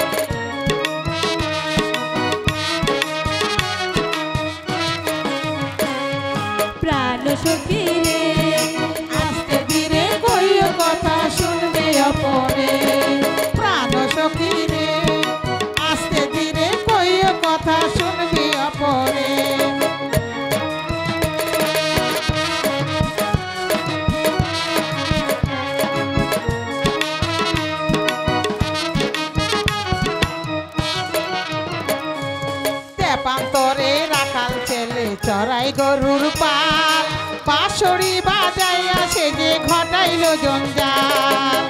প্রাণ সখী রে আস্তে ধীরে কইও কথা শুনবে অপরে প্রাণ সখী রে আস্তে ধীরে কইও কথা শুনবি অপরে। তেপান্তরে রাখাল ছেলে চড়াই গরুর পাল, বাঁশরি বাজাইয়া সে যে ঘটাইল জঞ্জাল।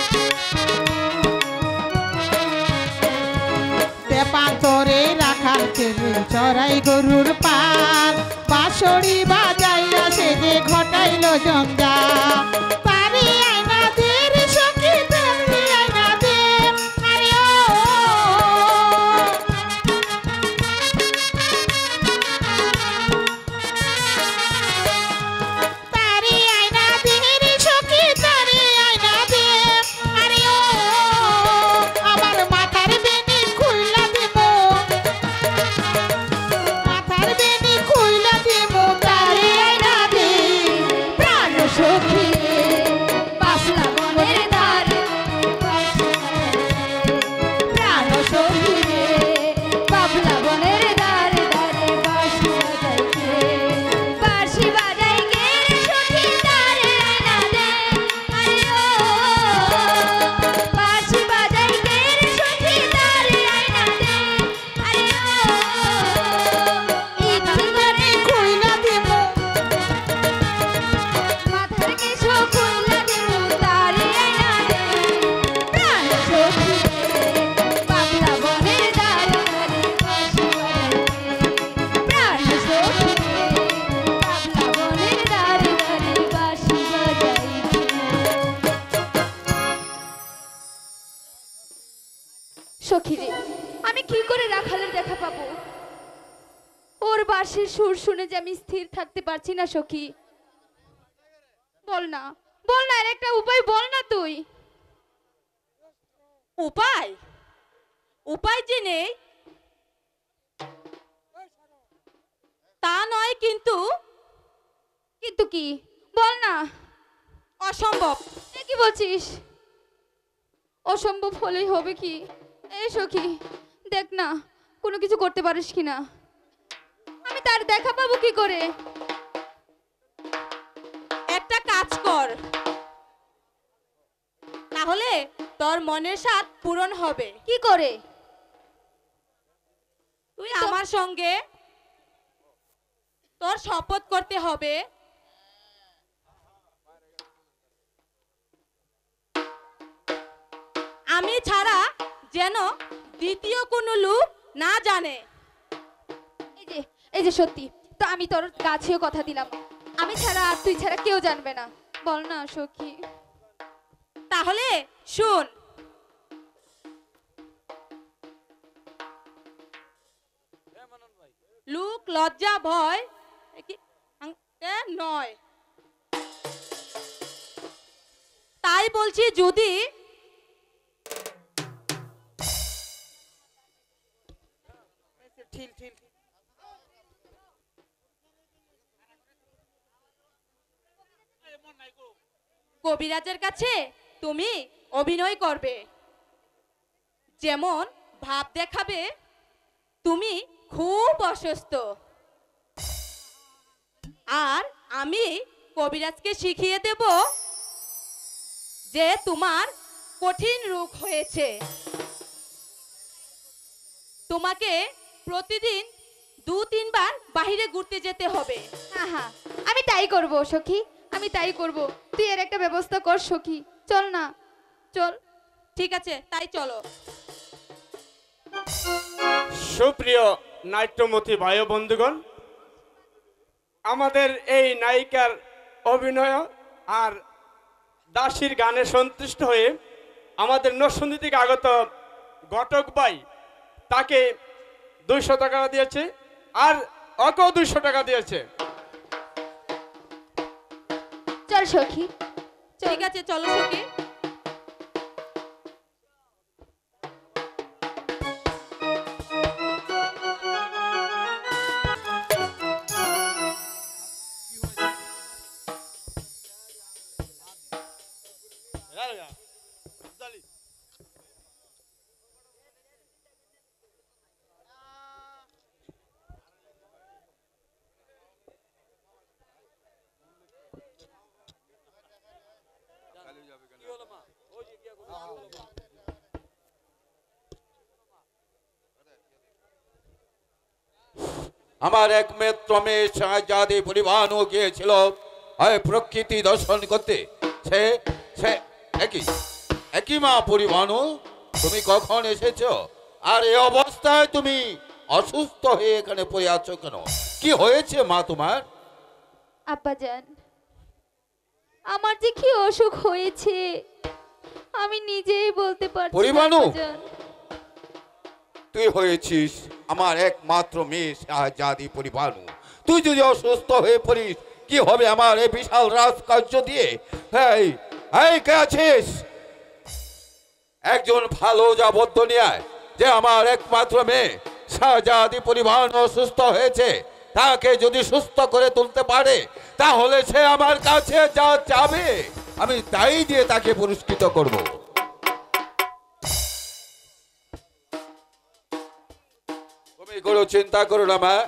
তেপান্তরে রাখাল ছেলে চড়াই গরুর পাল, বাঁশরি বাজাইয়া সে যে ঘটাইল জঞ্জাল। তারি আয়না দে রে সখী, তারি আয়না দে, আরে ও তারি আয়না দে রে সখী, তারি আয়না দে, আরে ও আমার মাথার বেনি খুইলা দিব, মাথার বেনি খুইলা দিব, তারি আয়না দে। প্রাণ সখী রে বাবলা বনের ধারে বাঁশি বাজাইকে প্রাণ সখী রে বাবলা বনের ধারে ধারে বাঁশি বাজাইকে বাঁশি বাজাইকে রে সখী তারে আয়না দে আরে ও বাঁশি বাজাইকে রে সখী তারে আয়না দে আরে ও ইচ্ছে করে খুইলা দিব, মাথার কেশ খুইলা দেবো তারে আয়না দে প্রাণ সখী রে বাবলা বনের ধারে ধারে বাঁশি বাজাইকে প্রাণ সখী রে বাবলা বনের ধারে ধারে বাঁশি বাজাইকে। সখী রে আমি কি করে রাখালের দেখা পাবো? ওর বাঁশির সুর শুনে যে আমি স্থির থাকতে পারছি না সখী। বল না বল না, এর একটা উপায় বল না তুই। উপায় উপায় যে নেই তা নয়, কিন্তু কিন্তু কি বল না। অসম্ভব। এ কি বলছিস? অসম্ভব হলেই হবে কি? এই সখী দেখ না কোনো কিছু করতে পারিস কিনা। আমি তার দেখা পাবো কি করে? একটা কাজ কর, তাহলে তোর মনের স্বাদ পূরণ হবে। কি করে? তুই আমার সঙ্গে তোর শপথ করতে হবে আমি ছাড়া যেন দ্বিতীয় কোনো লোক না জানে। এই যে এই যে সত্যি তো আমি তোর কাছেও কথা দিলাম, আমি ছাড়া আর তুই ছাড়া কেউ জানবে না। বল না সখী। তাহলে শুন, লুক লজ্জা ভয় এ কি- এ নয়, তাই বলছি যদি কবিরাজের কাছে তুমি অভিনয় করবে, যেমন ভাব দেখাবে তুমি খুব অসুস্থ, আর আমি কবিরাজকে শিখিয়ে দেব যে তোমার কঠিন রোগ হয়েছে, তোমাকে প্রতিদিন দু তিনবার বাইরে ঘুরতে যেতে হবে। হ্যাঁ হ্যাঁ, আমি তাই করব সখী, আমি তাই করব। তুই এর একটা ব্যবস্থা কর সখী, চল না চল। ঠিক আছে, তাই চলো। সুপ্রিয় নাট্যমতী ভাই ও বন্ধুগণ, আমাদের এই নায়িকার অভিনয় আর দাসীর গানে সন্তুষ্ট হয়ে আমাদের নরসিংদী থেকে আগত ঘটক ভাই তাকে দুইশো টাকা দিয়েছে, আর ওকেও দুইশো টাকা দিয়েছে। চল সখী। ঠিক আছে, চলো সখী। আমার একমাত্র মেয়ে শাহজাদি পরিবারও গিয়েছিল হয় প্রকৃতি দর্শন করতে। সে সে একই একই মা পরিবারও, তুমি কখন এসেছো? আর এই অবস্থায় তুমি অসুস্থ হয়ে এখানে পড়ে আছো কেন? কি হয়েছে মা তোমার? আব্বাজান, আমার যে কি অসুখ হয়েছে আমি নিজেই বলতে পারছি না পরিবানু, আব্বাজান। তুই হয়েছিস আমার একমাত্র মেয়ে শাহজাদি পরিবানু। তুই যদি অসুস্থ হয়ে পড়িস কি হবে আমার এই বিশাল রাজকার্য দিয়ে? এই এই কে আছিস? একজন ভালো যাবদ্ধ নিয়ে আয়, যে আমার একমাত্র মেয়ে শাহজাদি পরিবার অসুস্থ হয়েছে, তাকে যদি সুস্থ করে তুলতে পারে তাহলে সে আমার কাছে যা চাবে আমি তাই দিয়ে তাকে পুরস্কৃত করব। তুমি কোনো চিন্তা করো না মা।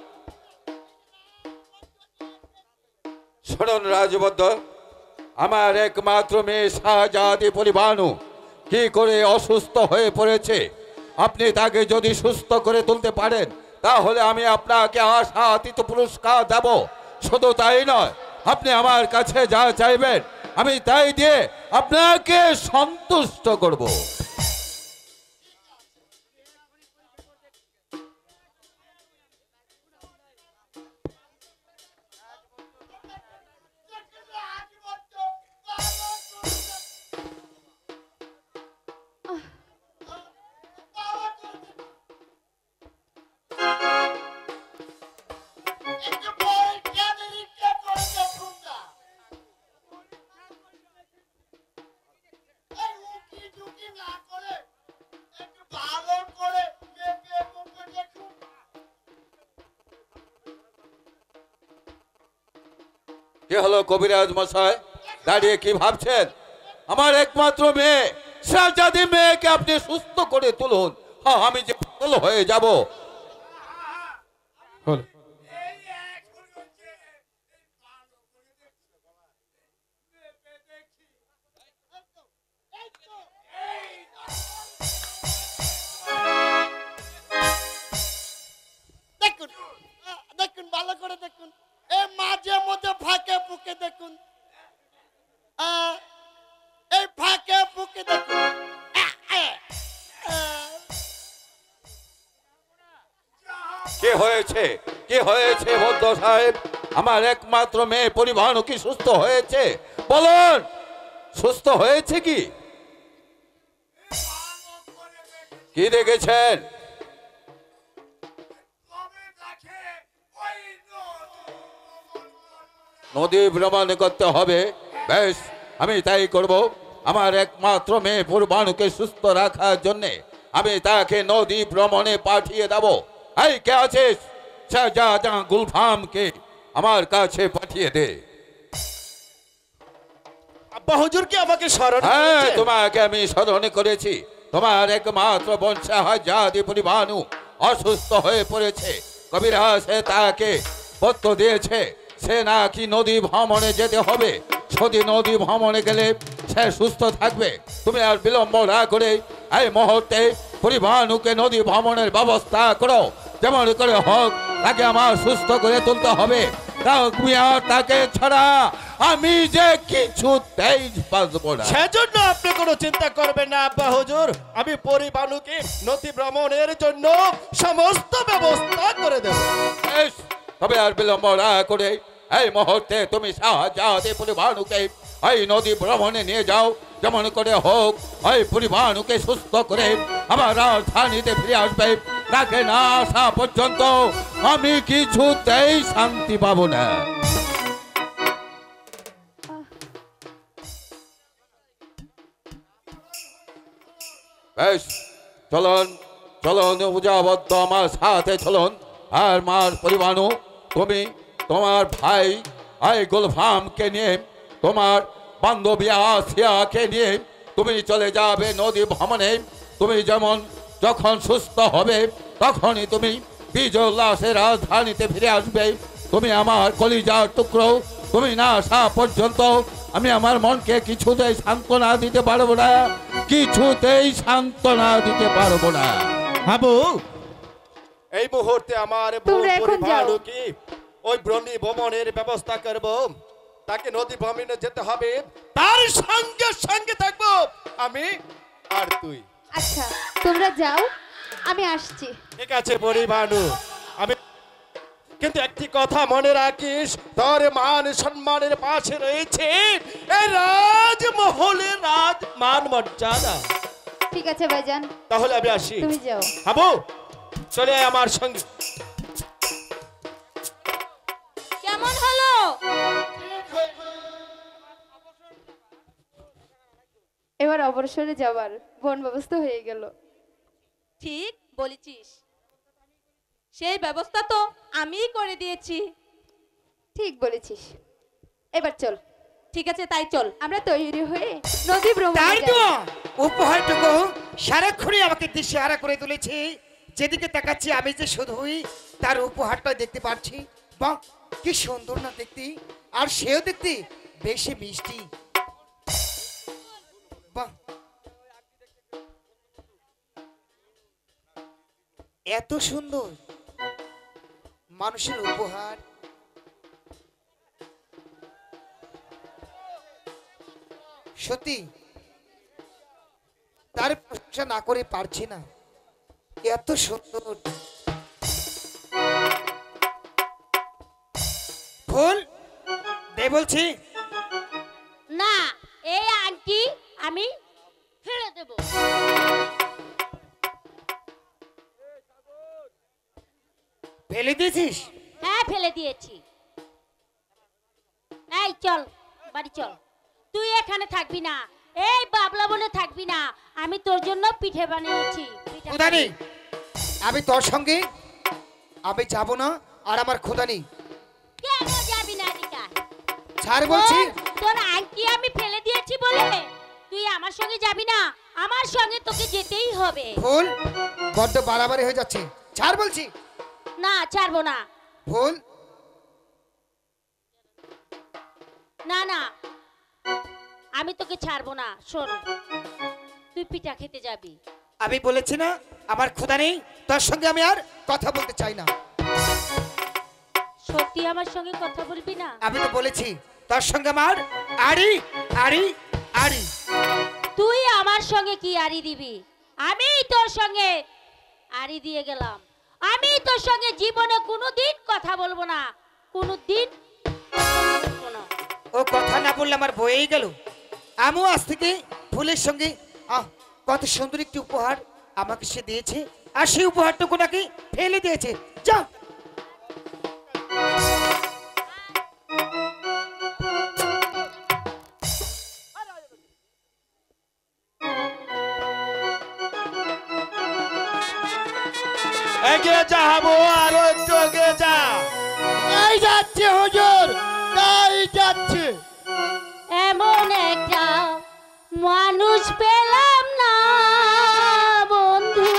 শুনুন রাজবদ্ধ, আমার একমাত্র মেয়ে শাহজাদি পরিবানু কি করে অসুস্থ হয়ে পড়েছে, আপনি তাকে যদি সুস্থ করে তুলতে পারেন তাহলে আমি আপনাকে আশাতীত পুরস্কার দেব। শুধু তাই নয়, আপনি আমার কাছে যা চাইবেন আমি তাই দিয়ে আপনাকে সন্তুষ্ট করব। কি হলো কবিরাজ মশাই, দাঁড়িয়ে কি ভাবছেন? আমার একমাত্র মেয়ে শাহজাদি মেয়েকে আপনি সুস্থ করে তুলুন, হ্যাঁ আমি যে পাগল হয়ে যাব। দেখুন দেখুন ভালো করে দেখুন, এই মাঝে মধ্যে ফাঁকে ফুকে দেখুন, আহ, এই ফাঁকে ফুকে দেখুন। আহ, আহ, আহ। কি হয়েছে? কি হয়েছে বৌদ্ধ সাহেব? আমার একমাত্র মেয়ে পরিবারও কি সুস্থ হয়েছে? বলুন, সুস্থ হয়েছে কি? কি দেখেছেন? নদী ভ্রমণ করতে হবে। বেশ, আমি তাই করব। আমার একমাত্র মেয়ে পূর্বাণুকে সুস্থ রাখার জন্যে আমি তাকে নদী ভ্রমণে পাঠিয়ে দেব। এই কে আছিস? শাহজাহান গুলফামকে আমার কাছে পাঠিয়ে দে। আব্বা হুজুর কি আমাকে স্মরণ হ্যাঁ, করেছেন? তোমাকে আমি স্মরণ করেছি। তোমার একমাত্র বোন শাহজাদি পরিবাণু অসুস্থ হয়ে পড়েছে। কবিরাজ তাকে পত্র দিয়েছে সে নাকি নদী ভ্রমণে যেতে হবে। যদি নদী ভ্রমণে গেলে সে সুস্থ থাকবে। তুমি আর বিলম্ব না করে এই মুহূর্তে পরিবাণুকে নদী ভ্রমণের ব্যবস্থা করো। যেমন করে হোক তাকে আমার সুস্থ করে তুলতে হবে। তুমি আর তাকে ছাড়া আমি যে কিছুতেই বাঁচবো না। সেজন্য আপনি কোনো চিন্তা করবেন না আব্বা হুজুর। আমি পরিবাণুকে নদী ভ্রমণের জন্য সমস্ত ব্যবস্থা করে দেব। বেশ, তবে আর বিলম্ব না করে এই মুহূর্তে তুমি শাহজাদে পরিবাণুকে এই নদী ভ্রমণে নিয়ে যাও। যেমন করে হোক ওই পরিবাণুকে সুস্থ করে আমার রাজধানীতে ফিরে আসবে। তাকে না আসা পর্যন্ত আমি কিছুতেই শান্তি পাবো না। বেশ, চলুন চলুন পূজাবদ্ধ আমার সাথে চলুন। আর মার পরিবাণু, তুমি তোমার ভাই এই গুলফামকে নিয়ে তোমার বান্ধবী আসিয়াকে নিয়ে তুমি চলে যাবে নদী ভ্রমণে। তুমি যেমন যখন সুস্থ হবে তখনই তুমি বিজয় উল্লাসের রাজধানীতে ফিরে আসবে। তুমি আমার কলিজার টুকরো, তুমি না আসা পর্যন্ত আমি আমার মনকে কিছুতেই সান্ত্বনা দিতে পারবো না, কিছুতেই সান্ত্বনা দিতে পারবো না। হাবু, এই মুহূর্তে আমার বোন তোমরা এখন যাও। পরিবাণুকে ওই ব্রণী ভ্রমণের ব্যবস্থা করব। তাকে নদী ভ্রমণে যেতে হবে, তার সঙ্গে সঙ্গে থাকবো আমি আর তুই। আচ্ছা, তোমরা যাও, আমি আসছি। ঠিক আছে পরিবাণু, আমি কিন্তু একটি কথা মনে রাখিস, তোর মান সম্মানের পাশে রয়েছে এই রাজমহলের রাজ মান মর্যাদা। ঠিক আছে ভাইজান, তাহলে আমি আসি। তুমি যাও। হাবু, চলে আয় আমার সঙ্গে। কেমন হলো? এবার অবসরে যাবার বন ব্যবস্থা হয়ে গেল। ঠিক বলেছিস, সেই ব্যবস্থা তো আমিই করে দিয়েছি। ঠিক বলেছিস, এবার চল। ঠিক আছে, তাই চল। আমরা তৈরি হয়ে নদী ভ্রমণে তাই তো যাই। উপহারটুকু সারাক্ষণই আমাকে দিশেহারা করে তুলেছে। যেদিকে তাকাচ্ছি আমি যে শুধুই তার উপহারটা দেখতে পাচ্ছি। বাহ, কি সুন্দর না দেখতে, আর সেও দেখতে বেশি মিষ্টি। বাহ, এত সুন্দর মানুষের উপহার। সত্যি তার প্রশংসা না করে পারছি না, এত সুন্দর ফুল দে বলছি। না, এই আংটি আমি ফেলে দেব। ফেলে দিয়েছিস? হ্যাঁ, ফেলে দিয়েছি। এই চল, বাড়ি চল। তুই এখানে থাকবি না, এই বাবলা বনে থাকবি না। আমি তোর জন্য পিঠে বানিয়েছি। পিঠা খোদা নেই, আমি তোর সঙ্গে আমি যাব না, আর আমার খোদা নেই। কেন যাবি না? দিকা ছাড় বলছি। তোর আংটি আমি ফেলে দিয়েছি বলে তুই আমার সঙ্গে যাবি না? আমার সঙ্গে তোকে যেতেই হবে। ফুল, বড্ড বাড়াবাড়ি হয়ে যাচ্ছে, ছাড় বলছি। না, ছাড়বো না। ফুল, না না, আমি তোকে ছাড়বো না। শোন, তুই পিঠা খেতে যাবি। আমি বলেছি না আমার খোদা নেই, তোর সঙ্গে আমি আর কথা বলতে চাই না। সত্যি আমার সঙ্গে কথা বলবি না? আমি তো বলেছি তোর সঙ্গে আমার আড়ি আড়ি আড়ি। তুই আমার সঙ্গে কি আড়ি দিবি? আমি তোর সঙ্গে আড়ি দিয়ে গেলাম, আমি তোর সঙ্গে জীবনে কোনোদিন কথা বলবো না, কোনোদিন বলবো না। ও কথা না বললে আমার বয়েই গেল। আমিও আজ থেকে ফুলের সঙ্গে আহ কত সুন্দর একটি উপহার আমাকে সে দিয়েছে, আর সেই উপহারটুকু নাকি ফেলে দিয়েছে। যা এগিয়ে যা হাবু, আরো একটু এগিয়ে যা। এই যাচ্ছে হুজুর, তাই যাচ্ছে। এমন একটা মানুষ পেলাম না বন্ধু,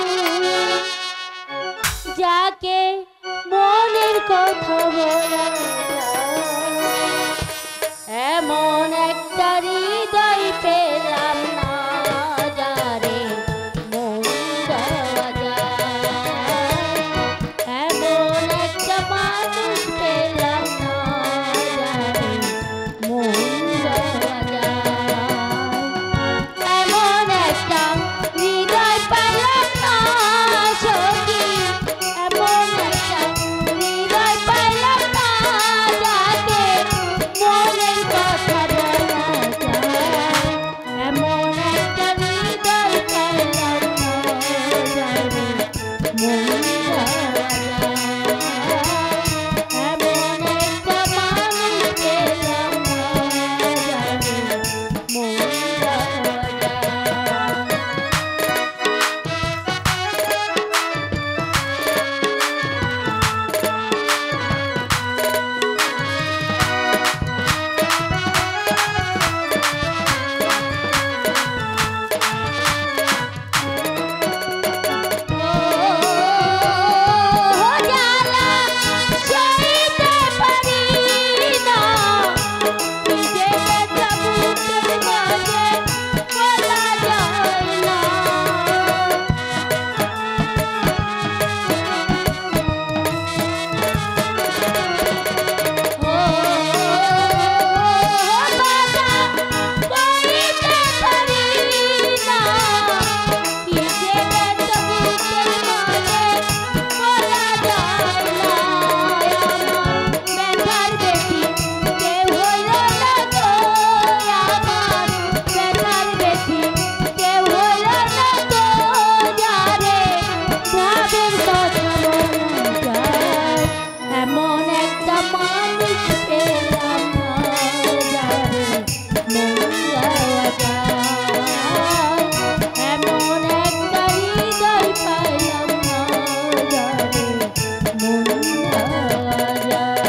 যাকে মনের কথা বলা যায়। এমন একটা হৃদয় পেলাম না যারে মন দেওয়া যায়। এমন একটা মানুষ পেলাম না যারে মন দেওয়া যায়। এমন একটা হৃদয় পেলাম না সখী, এমন একটা হৃদয় পেলাম না যাকে মনের কথা বলা যায়। এমন একটা হৃদয় পেলাম না যারে মন দেওয়া যায়। এমন একটা মানুষ পেলাম না যারে মন দেওয়া যায়। এমন একটা মানুষ পেলাম না যারে মন দেওয়া যায়। এমন একটা হৃদয় পেলাম না যারে মন দেওয়া যায়।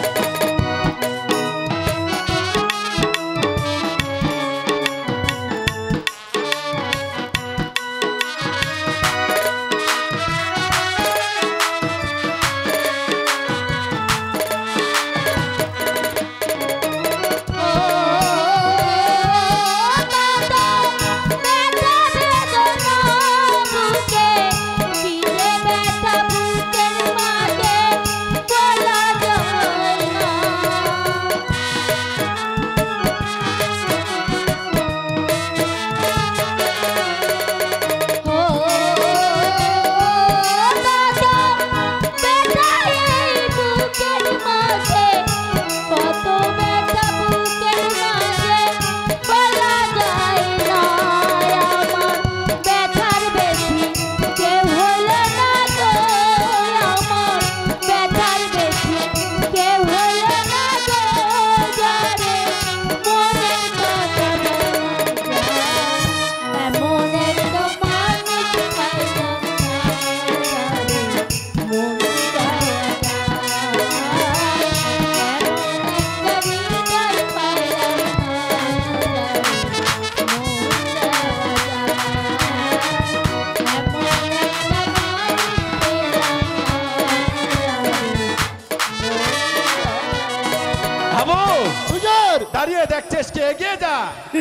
দাঁড়িয়ে দেখছিস কে? এগিয়ে যা।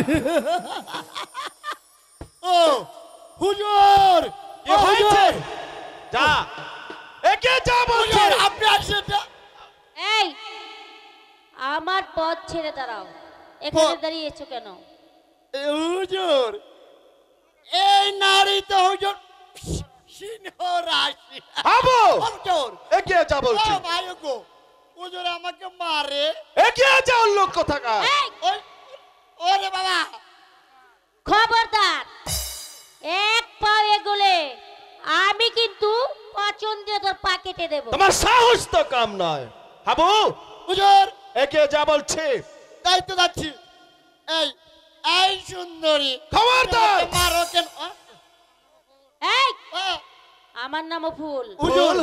ও হুজুর, কি হয়েছে? যা, এগিয়ে যা বলছি। আপনি আসেন। এই আমার পথ ছেড়ে দাঁড়াও। এখানে দাঁড়িয়েছো কেন? হুজুর, এই নারী তো হুজুর সিংহ রাশি হাবু হুজুর এগিয়ে যা বলছি ও ভাই গো হুজুর আমাকে মারে এগিয়ে যাও লোক কোথাকার এই, ওই ওরে বাবা খবরদার এক পা এগোলে আমি কিন্তু পছন্দ দিয়ে তোর পা কেটে দেবো। তোমার সাহস তো কম নয় হাবু হুজুর এগিয়ে যা বলছি তাই তো যাচ্ছি এই এই সুন্দরী খবরদার আমাকে মারো কেন আ? এই আ, আমার নামও ফুল। হুজুর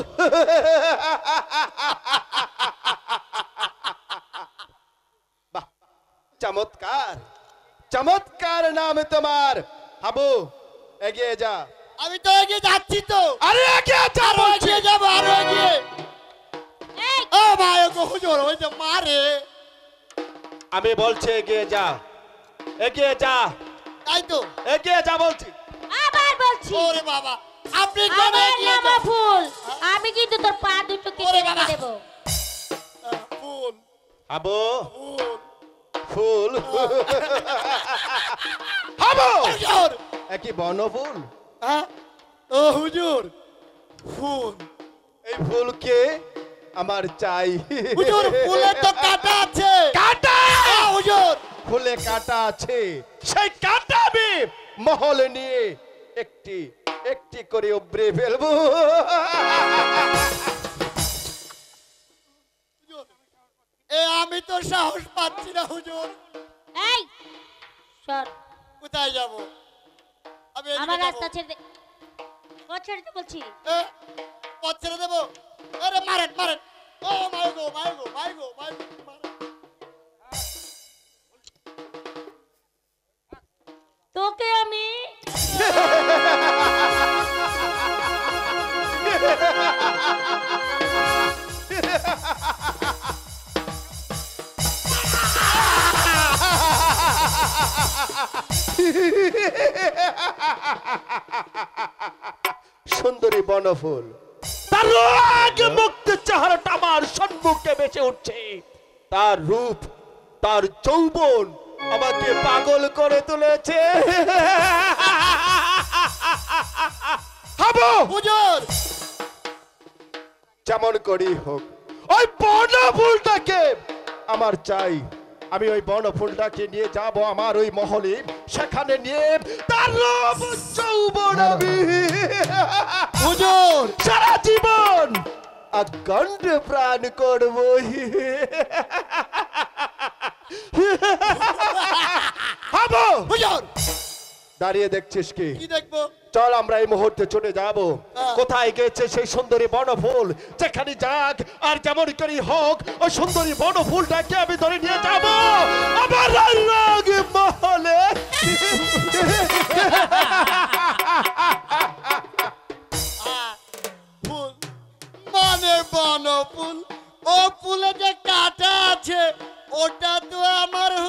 বাহ চমৎকার চমৎকার নাম তোমার হাবু এগিয়ে যা আমি তো এগিয়ে যাচ্ছি তো আরে এগিয়ে যা আরো বলছি এগিয়ে যাবো আরো এগিয়ে এই ও ভাই গো হুজুর ওই যে মারে আমি বলছি এগিয়ে যা এগিয়ে যা তাই তো এগিয়ে যা বলছি আবার বলছি ওরে বাবা আপনি কেন আমার এগিয়ে নামও যান? ফুল, আমি কিন্তু তোর পা দুটো কেটে ওরে রেখে বাবা। দেবো। আহ, ফুল হাবু ফুল ফুল হাবু হুজুর একই বনফুল হ্যাঁ ও হুজুর ফুল এই ফুলকে আমার চাই হুজুর ফুলের তো কাটা আছে কাটা আহ, হুজুর ফুলে কাটা আছে সেই কাটা আমি মহলে নিয়ে একটি একটি করে উবরে ফেলবো হুজুর, এ আমি তো সাহস পাচ্ছি না হুজুর এই সর, কোথায় যাব আমি এদিকে আমার যাবো। রাস্তা ছেড়ে দে। ও ছেড়ে দে বলছি। এ, পথ ছেড়ে দেবো আরে মারেন মারেন ও মাই গো মাই গো মাই গো মাই গো মারেন। তোকে আমি সুন্দরী বনফুল তার রাগ মুক্ত চেহারাটা আমার সম্মুখে বেঁচে উঠছে তার রূপ তার যৌবন আমাকে পাগল করে তুলেছে হাবু হুজুর যেমন করি হোক ওই বনফুলটাকে আমার চাই আমি ওই বনফুলটাকে নিয়ে যাব আমার ওই মহলে সেখানে নিয়ে তার রূপ যৌবন আমি হুজুর সারা জীবন অখণ্ড প্রাণ করব হাবু হুজুর দাঁড়িয়ে দেখছিস কি কি দেখবো চল আমরা এই মুহূর্তে চলে যাব হ্যাঁ। কোথায় গেছে সেই সুন্দরী বনফুল যেখানে যাক আর যেমন করি হোক ওই সুন্দরী বনফুলটাকে আমি ধরে নিয়ে যাব আমার রাগ মহলে আহ, ফুল মানে বন ফুল ও ফুলে যে কাটা আছে ওটা তো আমার